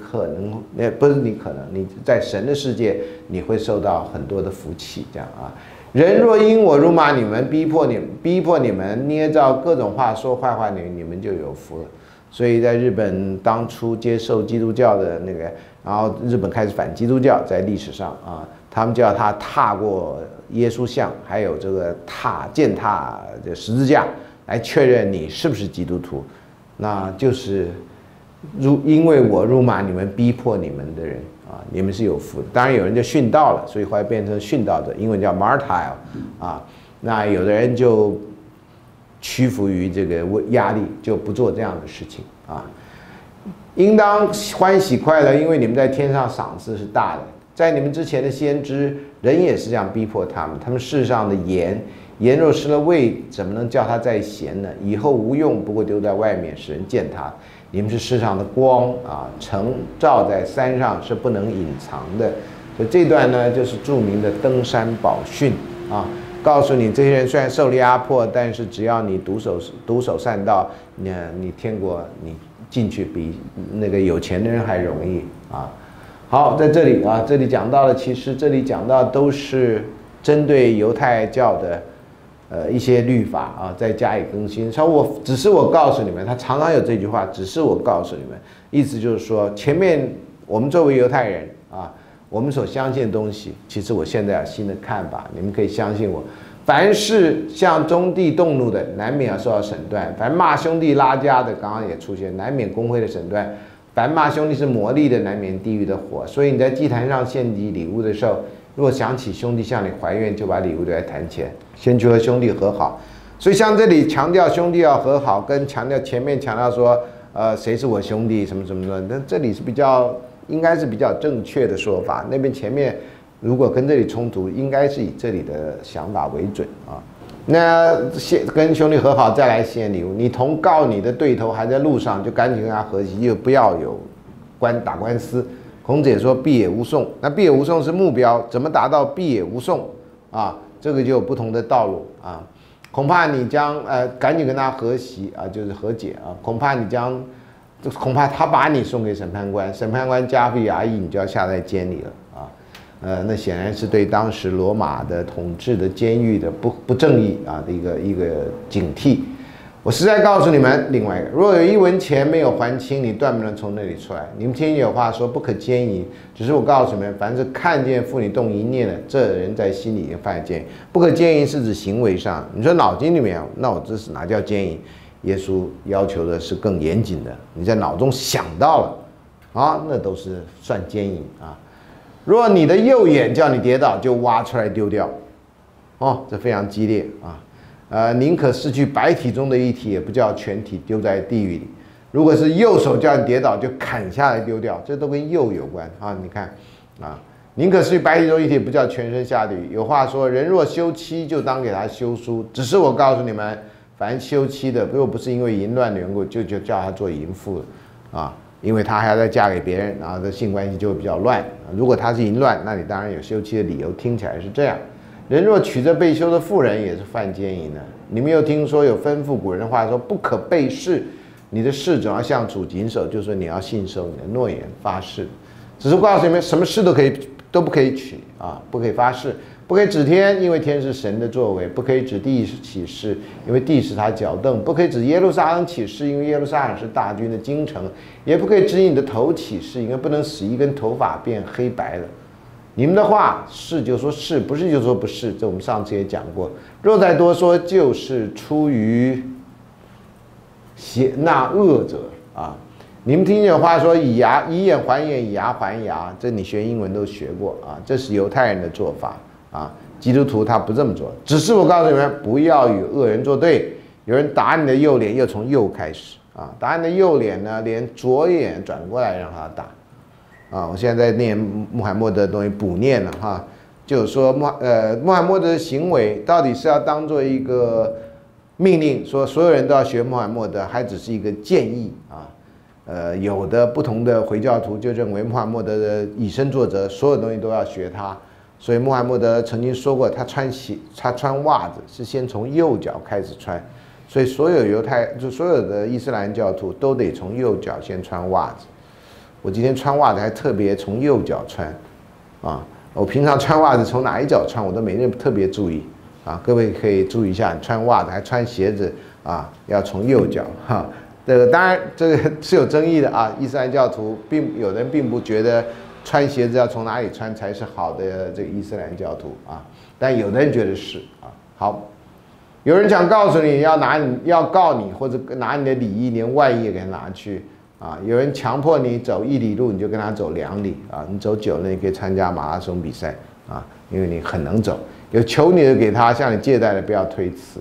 在神的世界，你会受到很多的福气，这样啊。人若因我辱骂你们，逼迫你们，捏造各种话说坏话，你们就有福了。所以在日本当初接受基督教的那个，然后日本开始反基督教，在历史上啊，他们叫他踏过耶稣像，还有这个践踏的十字架，来确认你是不是基督徒，那就是因为我辱骂你们，逼迫你们的人。啊，你们是有福的。当然有人就殉道了，所以后来变成殉道者，英文叫 martyr 啊。那有的人就屈服于这个压力，就不做这样的事情啊。应当欢喜快乐，因为你们在天上赏赐是大的。在你们之前的先知，人也是这样逼迫他们。他们世上的盐，盐若失了味，怎么能叫它再咸呢？以后无用，不过丢在外面，使人见它。你们是世上的光啊，城照在山上是不能隐藏的。所以这段呢，就是著名的登山宝训啊，告诉你这些人虽然受了压迫，但是只要你独守善道，你天国你进去比那个有钱的人还容易啊。好，在这里啊，这里讲到了，其实这里讲到都是针对犹太教的一些律法啊，再加以更新。只是我告诉你们，他常常有这句话，只是我告诉你们，意思就是说，前面我们作为犹太人啊，我们所相信的东西，其实我现在有新的看法，你们可以相信我。凡是向兄弟动怒的，难免要受到审断；凡骂兄弟拉家的，刚刚也出现，难免公会的审断。凡骂兄弟是魔力的，难免地狱的火。所以你在祭坛上献祭礼物的时候，如果想起兄弟向你怀怨，就把礼物留在坛前，先去和兄弟和好。所以像这里强调兄弟要和好，跟前面强调说，谁是我兄弟什么什么的，那这里是应该是比较正确的说法。那边前面如果跟这里冲突，应该是以这里的想法为准啊。那跟兄弟和好，再来献礼物。你同告你的对头还在路上，就赶紧跟他和解，又不要有打官司。孔子也说必也无讼，那必也无讼是目标，怎么达到必也无讼啊？这个就有不同的道路啊。恐怕你将赶紧跟他和稀啊，就是和解啊。恐怕他把你送给审判官，审判官加付衙役，你就要下在监里了啊。那显然是对当时罗马的统治的监狱的不正义啊的一个警惕。我实在告诉你们，另外一个，若有一文钱没有还清，你断不能从那里出来。你们听有话说不可奸淫，只是我告诉你们，凡是看见妇女动淫念的，这人在心里已经犯奸淫。不可奸淫是指行为上，你说脑筋里面，那我这是哪叫奸淫？耶稣要求的是更严谨的，你在脑中想到了啊，那都是算奸淫啊。若你的右眼叫你跌倒，就挖出来丢掉，哦，这非常激烈啊！宁可失去百体中的一体，也不叫全体丢在地狱里。如果是右手叫你跌倒，就砍下来丢掉，这都跟右有关啊！你看啊，宁可失去百体中一体，不叫全身下地狱。有话说，人若休妻，就当给他休书。只是我告诉你们，凡休妻的，如果不是因为淫乱的缘故，就叫他做淫妇了啊！因为她还要再嫁给别人，然后这性关系就会比较乱。如果她是淫乱，那你当然有休妻的理由，听起来是这样。人若娶着被休的妇人，也是犯奸淫的。你们有听说有吩咐古人的话说，不可背誓，你的誓总要向主谨守，就是说你要信守你的诺言发誓。只是告诉你们，什么誓都不可以取啊，不可以发誓。不可以指天，因为天是神的作为；不可以指地起誓，因为地是他脚凳；不可以指耶路撒冷起誓，因为耶路撒冷是大军的京城；也不可以指你的头起誓，因为不能使一根头发变黑白了。你们的话是就说是，不是就说不是，这我们上次也讲过。若再多说，就是出于那恶者啊。你们听见话说以眼还眼，以牙还牙，这你学英文都学过啊，这是犹太人的做法。基督徒他不这么做，只是我告诉你们，不要与恶人作对。有人打你的右脸，又从右开始啊，打你的右脸呢，连左眼转过来让他打啊。我现在在念穆罕默德的东西补念了哈，就是说穆罕默德的行为到底是要当做一个命令，说所有人都要学穆罕默德，还只是一个建议啊？有的不同的回教徒就认为穆罕默德的以身作则，所有东西都要学他。所以穆罕默德曾经说过，他穿袜子是先从右脚开始穿，所以所有的伊斯兰教徒都得从右脚先穿袜子。我今天穿袜子还特别从右脚穿，啊，我平常穿袜子从哪一脚穿我都没特别注意，啊，各位可以注意一下，穿袜子还穿鞋子啊，要从右脚哈。这个当然这个是有争议的啊，伊斯兰教徒有人并不觉得穿鞋子要从哪里穿才是好的这个伊斯兰教徒啊，但有的人觉得是啊。好，有人想告诉你要告你，或者拿你的礼衣连外衣也给他拿去啊。有人强迫你走1里路，你就跟他走2里啊。你走久了，你可以参加马拉松比赛啊，因为你很能走。有求你的给他，向你借贷的不要推辞。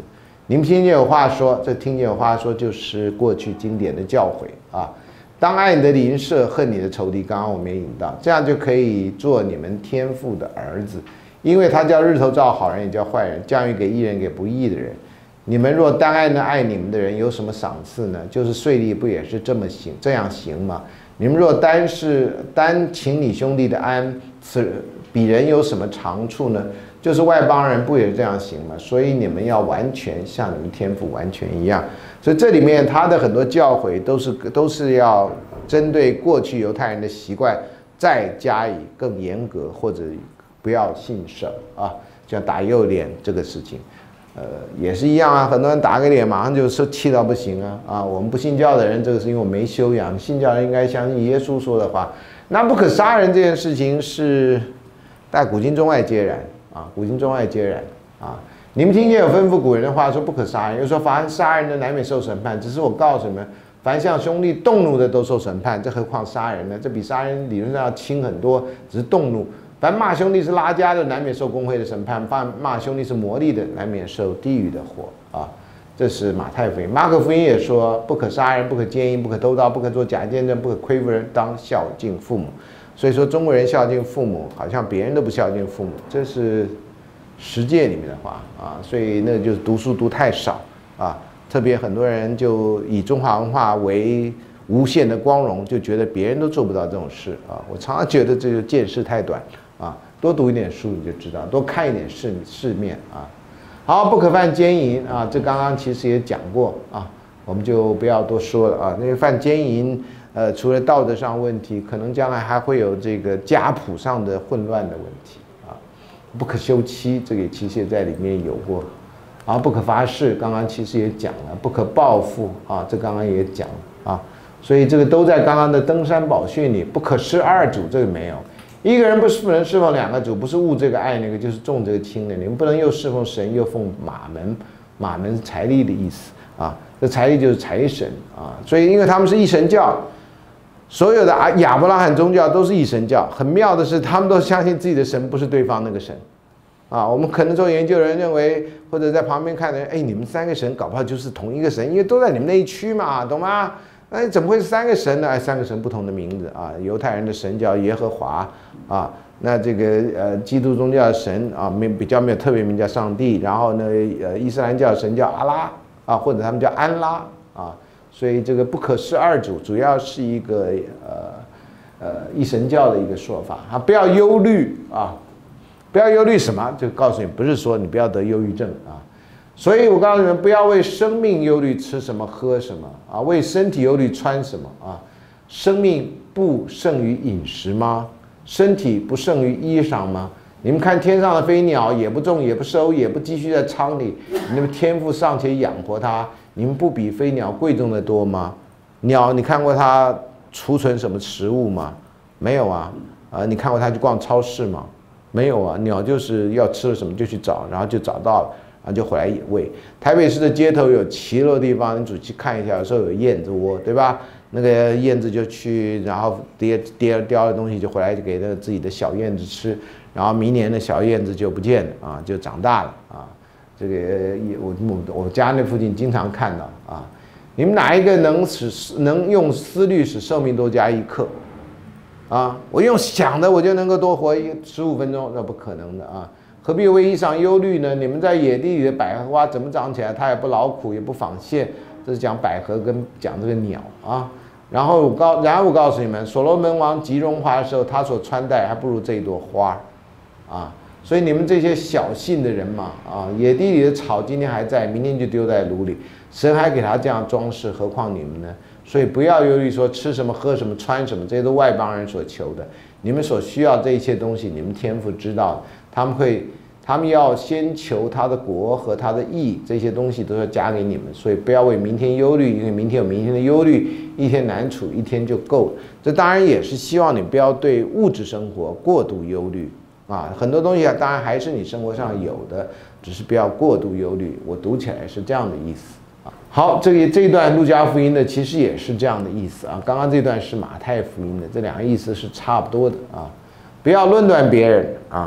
你们听见有话说，这听见有话说就是过去经典的教诲啊。当爱你的邻舍，恨你的仇敌。刚刚我们也引到，这样就可以做你们天父的儿子，因为他叫日头照好人，也叫坏人，降雨给义人，给不义的人。你们若单爱那爱你们的人，有什么赏赐呢？就是税吏不也是这样行吗？你们若单请你兄弟的安，比人有什么长处呢？就是外邦人不也是这样行吗？所以你们要完全像你们天父完全一样。所以这里面他的很多教诲都是要针对过去犹太人的习惯，再加以更严格，或者不要信神啊，像打右脸这个事情。也是一样啊，很多人打个脸，马上就气到不行啊！我们不信教的人，这个是因为我没修养；信教的人应该相信耶稣说的话。那不可杀人这件事情是，但古今中外皆然啊，古今中外皆然啊。你们听见有吩咐古人的话说不可杀人，又说凡杀人的难免受审判。只是我告诉你们，凡向兄弟动怒的都受审判，这何况杀人呢？这比杀人理论上要轻很多，只是动怒。凡骂兄弟是拉家的，难免受公会的审判；凡骂兄弟是魔力的，难免受地狱的火啊！这是马太福音。马可福音也说：不可杀人，不可奸淫，不可偷盗，不可作假见证，不可亏负人，当孝敬父母。所以说，中国人孝敬父母，好像别人都不孝敬父母，这是十诫里面的话啊。所以那就是读书读太少啊。特别很多人就以中华文化为无限的光荣，就觉得别人都做不到这种事啊。我常常觉得这就见识太短。啊，多读一点书你就知道，多看一点世面啊。好，不可犯奸淫啊，这刚刚其实也讲过啊，我们就不要多说了啊。那个犯奸淫，除了道德上问题，可能将来还会有这个家谱上的混乱的问题啊。不可休妻，这个其实也在里面有过。啊，不可发誓，刚刚其实也讲了，不可报复啊，这刚刚也讲了啊。所以这个都在刚刚的登山宝训里。不可侍二主，这个没有。一个人不能侍奉两个主，不是误这个爱那个，就是重这个轻的。你们不能又侍奉神又奉马门，马门是财力的意思啊。这财力就是财神啊。所以因为他们是一神教，所有的亚伯拉罕宗教都是一神教。很妙的是，他们都相信自己的神不是对方那个神啊。我们可能做研究的人认为，或者在旁边看的人，哎，你们三个神搞不好就是同一个神，因为都在你们那一区嘛，懂吗？哎，怎么会是三个神呢？哎，三个神不同的名字啊。犹太人的神叫耶和华啊，那这个基督宗教的神啊，比较没有特别名叫上帝。然后呢，伊斯兰教的神叫阿拉啊，或者他们叫安拉啊。所以这个不可侍二主，主要是一个一神教的一个说法啊。不要忧虑啊，不要忧虑什么？就告诉你，不是说你不要得忧郁症啊。所以我告诉你们，不要为生命忧虑，吃什么喝什么啊？为身体忧虑，穿什么啊？生命不胜于饮食吗？身体不胜于衣裳吗？你们看天上的飞鸟，也不种，也不收，也不积蓄在仓里，你们天父尚且养活它，你们不比飞鸟贵重的多吗？鸟，你看过它储存什么食物吗？没有啊。你看过它去逛超市吗？没有啊。鸟就是要吃了什么就去找，然后就找到了。就回来喂。台北市的街头有骑楼的地方，你仔细看一下，有时候有燕子窝，对吧？那个燕子就去，然后叼的东西就回来，就给那个自己的小燕子吃，然后明年的小燕子就不见了啊，就长大了啊。这个我家那附近经常看到啊。你们哪一个能用思虑使寿命多加1刻？啊，我用想的我就能够多活15分钟，那不可能的啊。何必为衣裳忧虑呢？你们在野地里的百合花怎么长起来？它也不劳苦，也不纺线。这是讲百合跟讲这个鸟啊。然后我告诉你们，所罗门王极荣华的时候，他所穿戴还不如这一朵花啊。所以你们这些小信的人嘛，啊，野地里的草今天还在，明天就丢在炉里，神还给他这样装饰，何况你们呢？所以不要忧虑说吃什么、喝什么、穿什么，这些都外邦人所求的。你们所需要这一切东西，你们天父知道，他们要先求他的国和他的义，这些东西都要加给你们。所以不要为明天忧虑，因为明天有明天的忧虑，一天难处，一天就够了。这当然也是希望你不要对物质生活过度忧虑啊，很多东西当然还是你生活上有的，只是不要过度忧虑。我读起来是这样的意思啊。好，这一段路加福音的其实也是这样的意思啊。刚刚这段是马太福音的，这两个意思是差不多的啊。不要论断别人啊。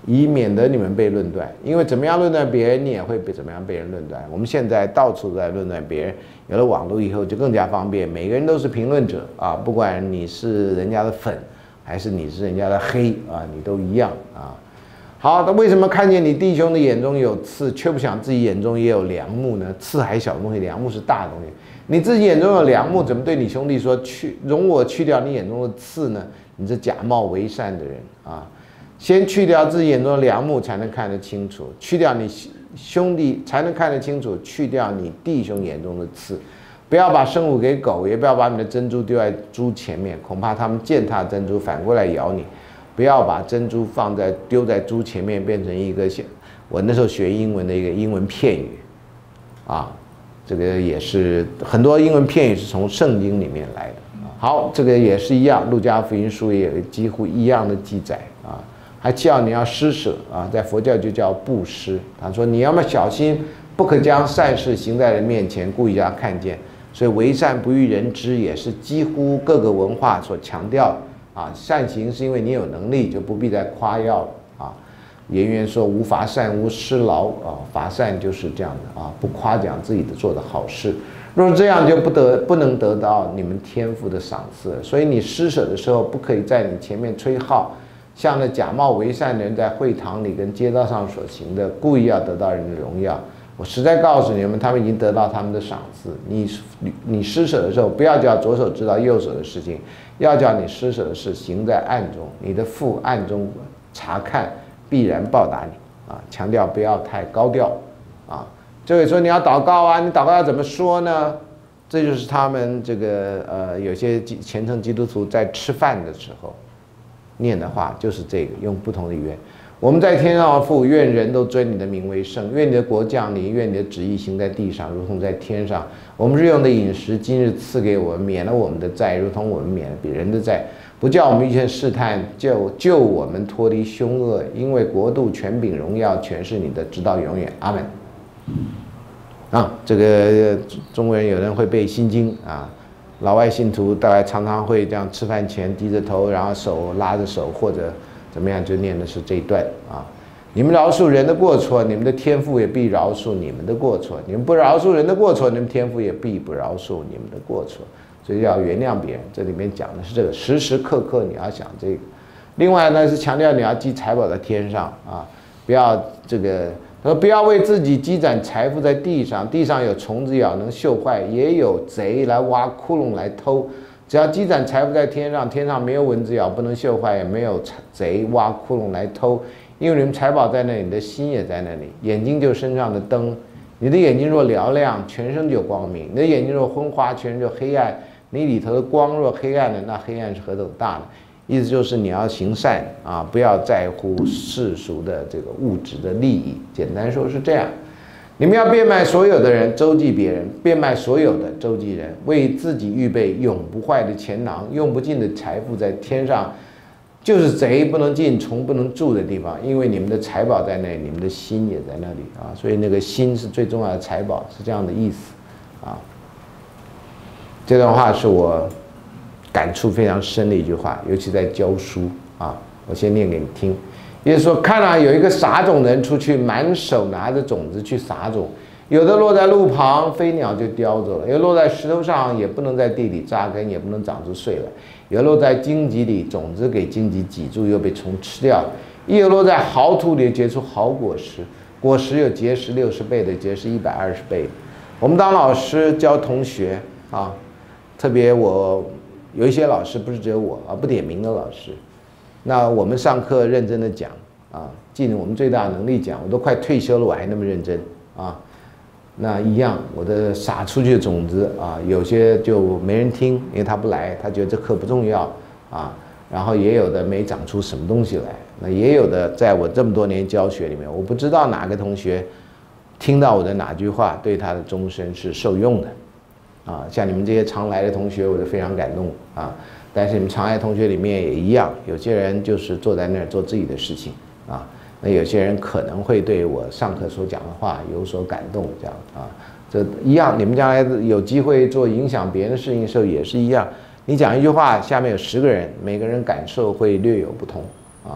以免得你们被论断。因为怎么样论断别人，你也会被怎么样被人论断。我们现在到处都在论断别人，有了网络以后就更加方便，每个人都是评论者啊，不管你是人家的粉还是你是人家的黑啊，你都一样啊。好，那为什么看见你弟兄的眼中有刺，却不想自己眼中也有梁木呢？刺还小东西，梁木是大东西。你自己眼中有梁木，怎么对你兄弟说容我去掉你眼中的刺呢？你这假冒为善的人啊！先去掉自己眼中的梁木，才能看得清楚；去掉你兄弟，才能看得清楚；去掉你弟兄眼中的刺。不要把生物给狗，也不要把你的珍珠丢在猪前面，恐怕他们践踏珍珠，反过来咬你。不要把珍珠丢在猪前面，变成一个我那时候学英文的一个英文片语，啊，这个也是很多英文片语是从圣经里面来的。好，这个也是一样，路加福音书也有几乎一样的记载啊，还叫你要施舍啊，在佛教就叫布施。他说你要么小心，不可将善事行在人面前，故意让他看见。所以为善不欲人知，也是几乎各个文化所强调的。啊，善行是因为你有能力，就不必再夸耀了啊。颜渊说无法善无施劳啊，法善就是这样的啊，不夸奖自己的做的好事。若是这样，就不能得到你们天父的赏赐。所以你施舍的时候，不可以在你前面吹号，像那假冒为善的人在会堂里跟街道上所行的，故意要得到人的荣耀。我实在告诉你们，他们已经得到他们的赏赐。你施舍的时候，不要叫左手知道右手的事情，要叫你施舍的事行在暗中，你的父暗中查看，必然报答你啊！强调不要太高调啊。这位说你要祷告啊，你祷告要怎么说呢？这就是他们这个有些虔诚基督徒在吃饭的时候念的话，就是这个，用不同的语言。我们在天上的父，愿人都尊你的名为圣，愿你的国降临，愿你的旨意行在地上，如同在天上。我们日用的饮食，今日赐给我们，免了我们的债，如同我们免了别人的债，不叫我们遇见试探，救我们脱离凶恶。因为国度、权柄、荣耀，全是你的，直到永远。阿门。啊，这个中国人有人会背心经啊，老外信徒大概常常会这样吃饭前低着头，然后手拉着手或者怎么样，就念的是这一段啊。你们饶恕人的过错，你们的天父也必饶恕你们的过错；你们不饶恕人的过错，你们天父也必不饶恕你们的过错。所以要原谅别人，这里面讲的是这个，时时刻刻你要想这个。另外呢是强调你要积财宝在天上啊，不要这个。他说：“不要为自己积攒财富在地上，地上有虫子咬能锈坏，也有贼来挖窟窿来偷。只要积攒财富在天上，天上没有蚊子咬，不能锈坏，也没有贼挖窟窿来偷。因为你们财宝在那里，你的心也在那里。眼睛就是身上的灯，你的眼睛若嘹亮，全身就光明；你的眼睛若昏花，全身就黑暗。你里头的光若黑暗的，那黑暗是何等大呢？”意思就是你要行善啊，不要在乎世俗的这个物质的利益。简单说是这样，你们要变卖所有的人，周济别人；变卖所有的，周济人，为自己预备永不坏的钱囊，用不尽的财富在天上，就是贼不能进，虫不能住的地方。因为你们的财宝在那里，你们的心也在那里啊。所以那个心是最重要的财宝，是这样的意思啊。这段话是我感触非常深的一句话，尤其在教书啊，我先念给你听。也就是说，看啊，有一个撒种的人出去，满手拿着种子去撒种，有的落在路旁，飞鸟就叼走了；有的落在石头上，也不能在地里扎根，也不能长出穗来；有的落在荆棘里，种子给荆棘挤住，又被虫吃掉了；亦有落在好土里，结出好果实，果实有结实60倍的，结实120倍的。我们当老师教同学啊，特别我。有一些老师不是只有我啊，不点名的老师，那我们上课认真的讲啊，尽我们最大能力讲，我都快退休了，我还那么认真啊。那一样，我的撒出去的种子啊，有些就没人听，因为他不来，他觉得这课不重要啊。然后也有的没长出什么东西来，那也有的在我这么多年教学里面，我不知道哪个同学听到我的哪句话对他的终身是受用的。啊，像你们这些常来的同学，我就非常感动啊。但是你们常来的同学里面也一样，有些人就是坐在那儿做自己的事情啊。那有些人可能会对我上课所讲的话有所感动，这样啊，这一样。你们将来有机会做影响别人的事情的时候也是一样。你讲一句话，下面有10个人，每个人感受会略有不同啊。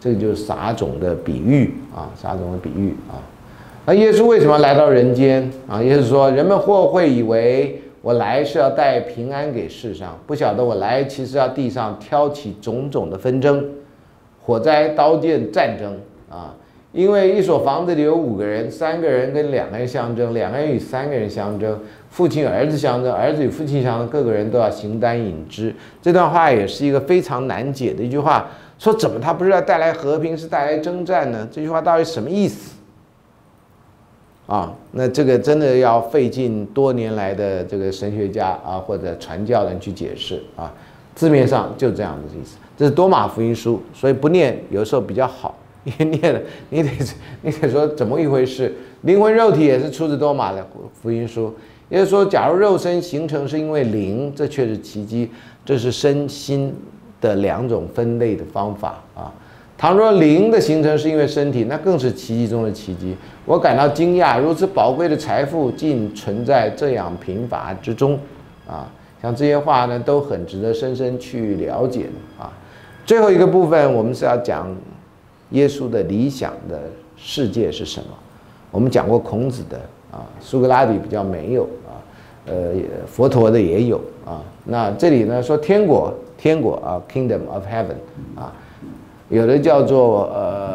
这个就是撒种的比喻啊，撒种的比喻啊。那耶稣为什么来到人间啊？耶稣说，人们或会以为我来是要带平安给世上，不晓得我来其实要地上挑起种种的纷争、火灾、刀剑、战争啊。因为一所房子里有5个人，3个人跟2个人相争，2个人与3个人相争，父亲与儿子相争，儿子与父亲相争，各个人都要形单影只。这段话也是一个非常难解的一句话，说怎么他不是要带来和平，是带来征战呢？这句话到底什么意思？啊，那这个真的要费尽多年来的这个神学家啊或者传教人去解释啊，字面上就这样的意思。这是多马福音书，所以不念有时候比较好。你念了，你得说怎么一回事？灵魂肉体也是出自多马的福音书，也就是说，假如肉身形成是因为灵，这却是奇迹，这是身心的2种分类的方法啊。倘若灵的形成是因为身体，那更是奇迹中的奇迹。我感到惊讶，如此宝贵的财富竟存在这样贫乏之中啊！像这些话呢，都很值得深深去了解啊。最后一个部分，我们是要讲耶稣的理想的世界是什么？我们讲过孔子的啊，苏格拉底比较没有啊，佛陀的也有啊。那这里呢说天国啊 ，Kingdom of Heaven 啊，有的叫做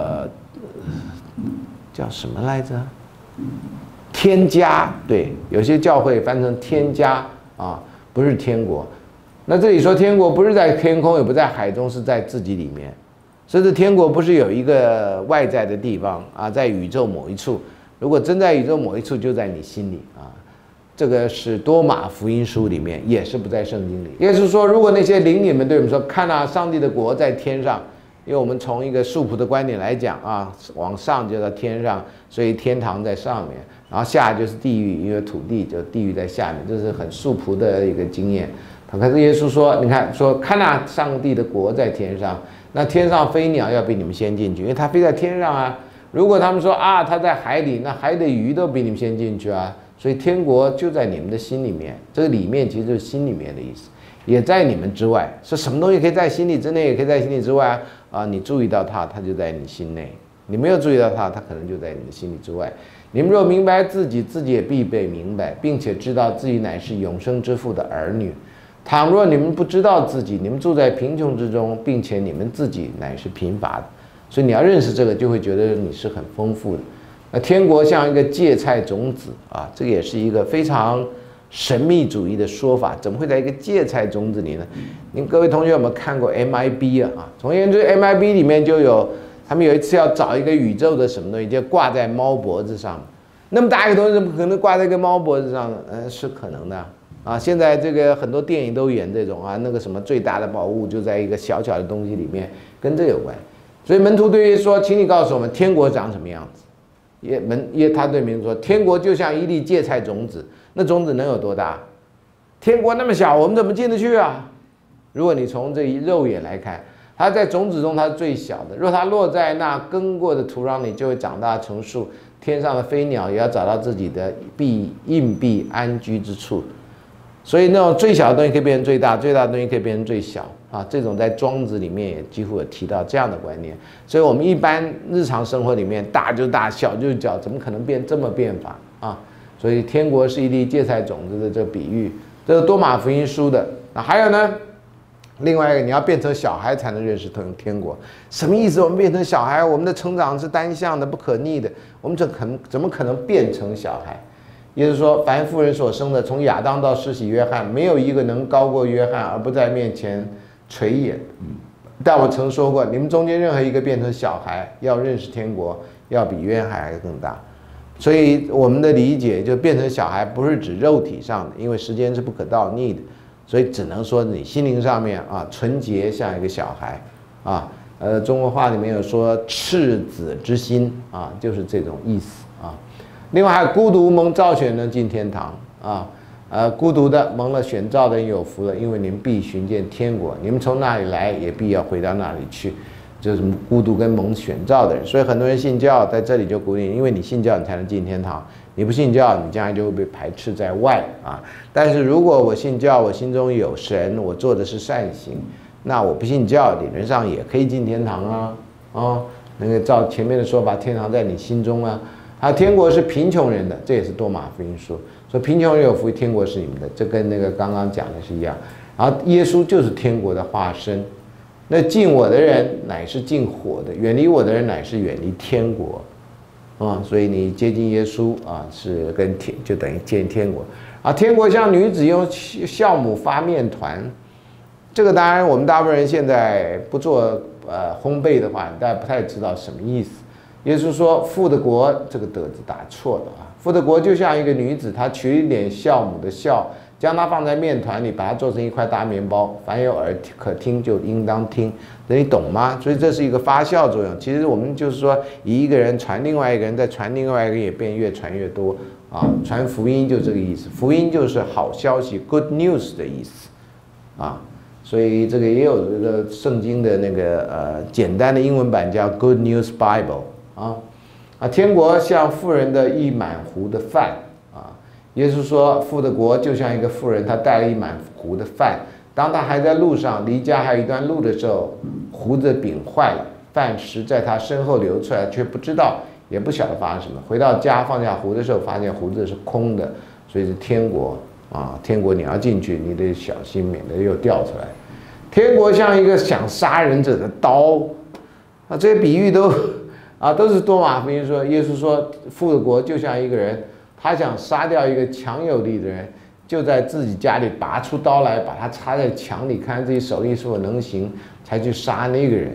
叫什么来着？天家，对，有些教会翻成天家啊，不是天国。那这里说天国不是在天空，也不在海中，是在自己里面。甚至天国不是有一个外在的地方啊，在宇宙某一处。如果真在宇宙某一处，就在你心里啊。这个是多马福音书里面，也是不在圣经里。耶稣说，如果那些灵里们对我们说，看啊，上帝的国在天上，因为我们从一个素朴的观点来讲啊，往上就到天上，所以天堂在上面，然后下就是地狱，因为土地就地狱在下面，这是很素朴的一个经验。可是耶稣说，你看，说看啊，上帝的国在天上。那天上飞鸟要比你们先进去，因为它飞在天上啊。如果他们说啊，它在海里，那海里的鱼都比你们先进去啊。所以天国就在你们的心里面，这个里面其实就是心里面的意思，也在你们之外。是什么东西可以在心里之内，也可以在心里之外啊？你注意到它，它就在你心内；你没有注意到它，它可能就在你的心里之外。你们若明白自己，自己也必被明白，并且知道自己乃是永生之父的儿女。倘若你们不知道自己，你们住在贫穷之中，并且你们自己乃是贫乏的，所以你要认识这个，就会觉得你是很丰富的。那天国像一个芥菜种子啊，这个也是一个非常神秘主义的说法。怎么会在一个芥菜种子里呢？您各位同学有没有看过 MIB 啊？总而言之 ，MIB 里面就有他们有一次要找一个宇宙的什么东西，就挂在猫脖子上。那么大一个东西怎么可能挂在一个猫脖子上呢？是可能的。啊，现在这个很多电影都演这种啊，那个什么最大的宝物就在一个小小的东西里面，跟这有关。所以门徒对耶稣说：“请你告诉我们，天国长什么样子？”他对门徒说：“天国就像一粒芥菜种子，那种子能有多大？天国那么小，我们怎么进得去啊？”如果你从这一肉眼来看，它在种子中它是最小的。若它落在那耕过的土壤里，就会长大成树。天上的飞鸟也要找到自己的硬币安居之处。所以那种最小的东西可以变成最大，最大的东西可以变成最小啊！这种在庄子里面也几乎有提到这样的观念。所以我们一般日常生活里面，大就大，小就小，怎么可能这么变法啊？所以天国是一粒芥菜种子的这个比喻，这是多马福音书的。那还有呢，另外一个你要变成小孩才能认识天国，什么意思？我们变成小孩，我们的成长是单向的、不可逆的，我们怎么可能变成小孩？也就是说，凡妇人所生的，从亚当到施洗约翰，没有一个能高过约翰而不在面前垂眼。但我曾说过，你们中间任何一个变成小孩，要认识天国，要比约翰还更大。所以我们的理解就变成小孩，不是指肉体上的，因为时间是不可倒逆的，所以只能说你心灵上面啊，纯洁像一个小孩啊。中国话里面有说赤子之心啊，就是这种意思啊。另外还有孤独蒙召选能进天堂啊，孤独的蒙了选召的人有福了，因为你们必寻见天国，你们从那里来也必要回到那里去，就是孤独跟蒙选召的人。所以很多人信教在这里就鼓励，因为你信教你才能进天堂，你不信教你将来就会被排斥在外啊。但是如果我信教，我心中有神，我做的是善行，那我不信教理论上也可以进天堂啊。 哦，那个照前面的说法，天堂在你心中啊。啊，天国是贫穷人的，这也是多马福音说贫穷人有福，天国是你们的，这跟那个刚刚讲的是一样。然后耶稣就是天国的化身，那近我的人乃是近火的，远离我的人乃是远离天国。啊，所以你接近耶稣啊，是跟天就等于接近天国啊。天国像女子用酵母发面团，这个当然我们大部分人现在不做烘焙的话，大家不太知道什么意思。耶稣说父的国，这个的字打错了啊，父的国就像一个女子，她取一点酵母的酵，将它放在面团里，把它做成一块大面包。凡有耳可听就应当听，你懂吗？所以这是一个发酵作用。其实我们就是说，以一个人传另外一个人，再传另外一个人，也变越传越多啊。传福音就这个意思，福音就是好消息 ，good news 的意思啊。所以这个也有这个圣经的那个简单的英文版叫 Good News Bible 啊。天国像富人的一满壶的饭。耶稣说，父的国就像一个富人，他带了一满壶的饭。当他还在路上，离家还有一段路的时候，壶子饼坏了，饭食在他身后流出来，却不知道，也不晓得发生什么。回到家放下壶的时候，发现壶子是空的。所以是天国啊，天国你要进去，你得小心，免得又掉出来。天国像一个想杀人者的刀啊，这些比喻都是多马福音说，耶稣说，父的国就像一个人。他想杀掉一个强有力的人，就在自己家里拔出刀来，把他插在墙里，看自己手艺是否能行，才去杀那个人，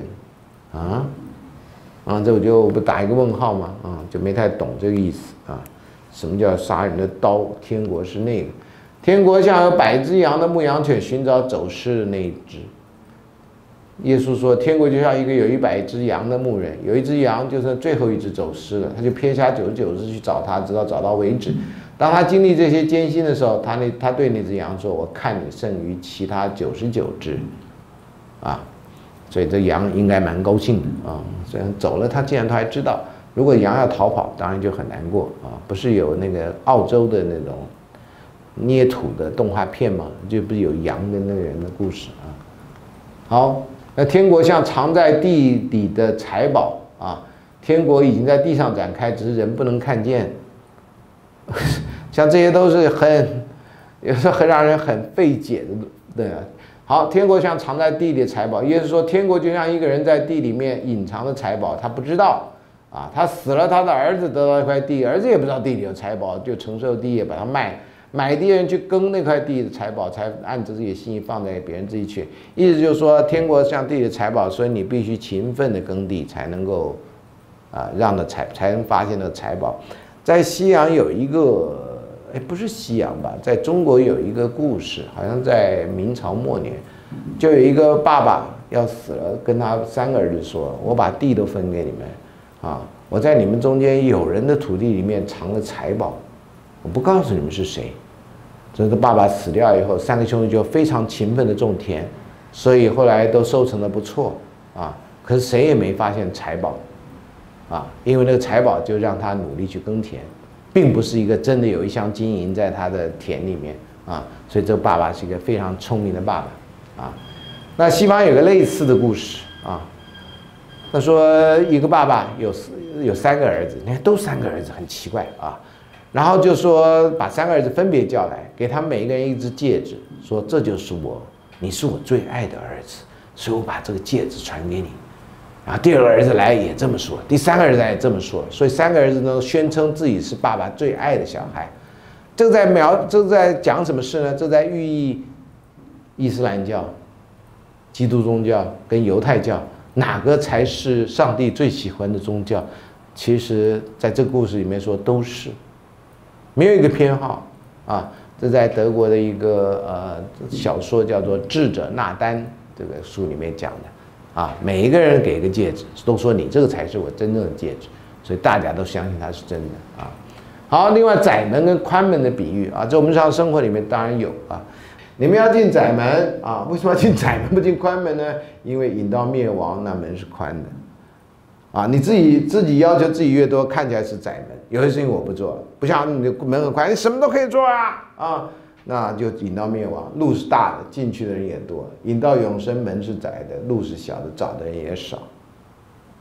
这我就不打一个问号嘛，就没太懂这个意思啊。什么叫杀人的刀？天国是那个，天国像有100只羊的牧羊犬寻找走失的那一只。耶稣说，天国就像一个有100只羊的牧人，有一只羊就是最后一只走失了，他就撇下99只去找它，直到找到为止。当他经历这些艰辛的时候，他对那只羊说：“我看你胜于其他99只。”所以这羊应该蛮高兴的啊。虽然走了，他既然他还知道，如果羊要逃跑，当然就很难过啊。不是有那个澳洲的那种捏土的动画片吗？就不是有羊跟那个人的故事啊。好。那天国像藏在地底的财宝啊，天国已经在地上展开，只是人不能看见。像这些都是有时候很让人很费解的。好，天国像藏在地里的财宝，耶稣说，天国就像一个人在地里面隐藏的财宝，他不知道啊，他死了，他的儿子得到一块地，儿子也不知道地里有财宝，就承受地业把它卖。买地人去耕那块地的财宝，才按着自己的心意放在别人自己去。意思就是说，天国像地里的财宝，所以你必须勤奋的耕地，才能够才能发现的财宝。在西洋有一个，不是西洋吧，在中国有一个故事，好像在明朝末年，就有一个爸爸要死了，跟他3个儿子说：“我把地都分给你们啊，我在你们中间有人的土地里面藏了财宝，我不告诉你们是谁。”这个爸爸死掉以后，3个兄弟就非常勤奋的种田，所以后来都收成的不错啊。可是谁也没发现财宝啊，因为那个财宝就让他努力去耕田，并不是一个真的有一箱金银在他的田里面啊。所以这个爸爸是一个非常聪明的爸爸啊。那西方有个类似的故事啊，他说一个爸爸有3个儿子，你看都3个儿子，很奇怪啊。然后就说把3个儿子分别叫来，给他们每一个人一只戒指，说这就是你是我最爱的儿子，所以我把这个戒指传给你。然后第2个儿子来也这么说，第3个儿子来也这么说，所以3个儿子呢宣称自己是爸爸最爱的小孩。这在讲什么事呢？这在寓意伊斯兰教、基督宗教跟犹太教哪个才是上帝最喜欢的宗教？其实在这个故事里面说都是。没有一个偏好啊，这在德国的一个小说叫做《智者纳丹》这个书里面讲的啊，每一个人给一个戒指，都说你这个才是我真正的戒指，所以大家都相信它是真的啊。好，另外窄门跟宽门的比喻啊，在我们日常生活里面当然有啊。你们要进窄门啊，为什么要进窄门不进宽门呢？因为引到灭亡，那门是宽的。啊，你自己要求自己越多，看起来是窄门。有些事情我不做了，不像你的门很宽，你什么都可以做啊，那就引到灭亡。路是大的，进去的人也多；引到永生，门是窄的，路是小的，找的人也少。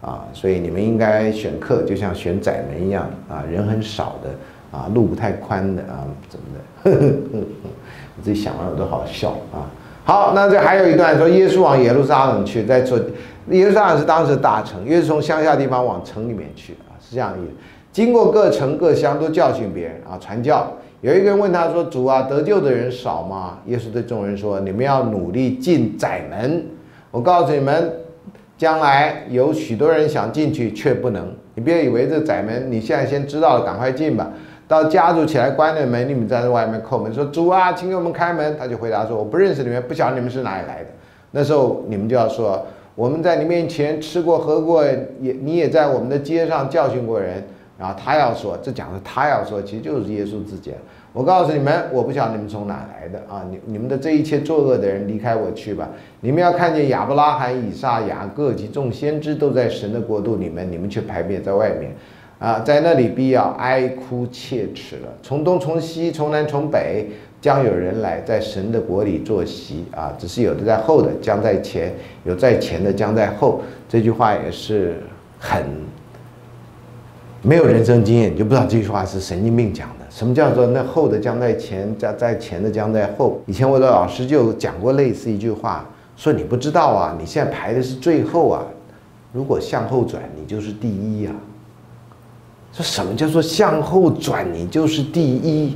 啊，所以你们应该选课就像选窄门一样啊，人很少的啊，路不太宽的啊，怎么的？我自己想完我都好笑啊。好，那这还有一段说，耶稣往耶路撒冷去，在说耶路撒冷是当时的大城，耶稣从乡下地方往城里面去啊，是这样的意思。经过各城各乡，都教训别人啊，传教。有一个人问他说：“主啊，得救的人少吗？”耶稣对众人说：“你们要努力进窄门。我告诉你们，将来有许多人想进去，却不能。你别以为这窄门，你现在先知道了，赶快进吧。到家族起来关了门，你们站在外面叩门，说：主啊，请给我们开门。他就回答说：我不认识你们，不晓得你们是哪里来的。那时候你们就要说：我们在你面前吃过喝过，你也在我们的街上教训过人。”然后他要说，这讲的他要说，其实就是耶稣自己。我告诉你们，我不晓得你们从哪来的啊！你们的这一切作恶的人，离开我去吧！你们要看见亚伯拉罕、以撒、雅各及众先知都在神的国度里面，你们却排灭在外面，啊，在那里必要哀哭切齿了。从东从西，从南从北，将有人来在神的国里坐席啊！只是有的在后的将在前，有在前的将在后。这句话也是很。没有人生经验，你就不知道这句话是神经病讲的。什么叫做那后的将在前，在前的将在后？以前我的老师就讲过类似一句话，说你不知道啊，你现在排的是最后啊，如果向后转，你就是第一啊。说什么叫做向后转，你就是第一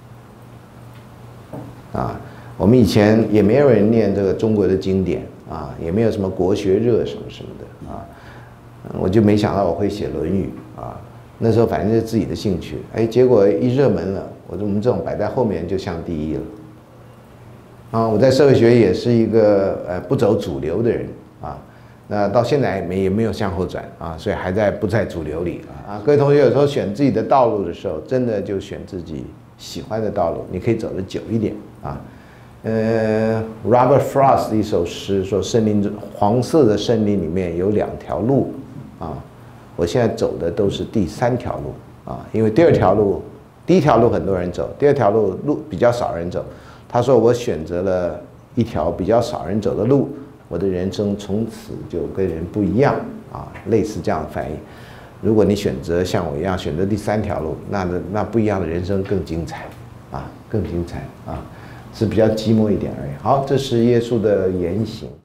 啊？我们以前也没有人念这个中国的经典啊，也没有什么国学热什么什么的啊，我就没想到我会写《论语》啊。那时候反正是自己的兴趣，哎，结果一热门了，我们这种摆在后面就像第一了。啊，我在社会学也是一个不走主流的人啊，那到现在也没有向后转啊，所以还不在主流里啊。各位同学有时候选自己的道路的时候，真的就选自己喜欢的道路，你可以走得久一点啊。Robert Frost 的一首诗说，黄色的森林里面有2条路啊。我现在走的都是第3条路啊，因为第1条路很多人走，第2条路比较少人走。他说我选择了一条比较少人走的路，我的人生从此就跟人不一样啊，类似这样的翻译。如果你选择像我一样选择第3条路，那不一样的人生更精彩啊，更精彩啊，是比较寂寞一点而已。好，这是耶稣的言行。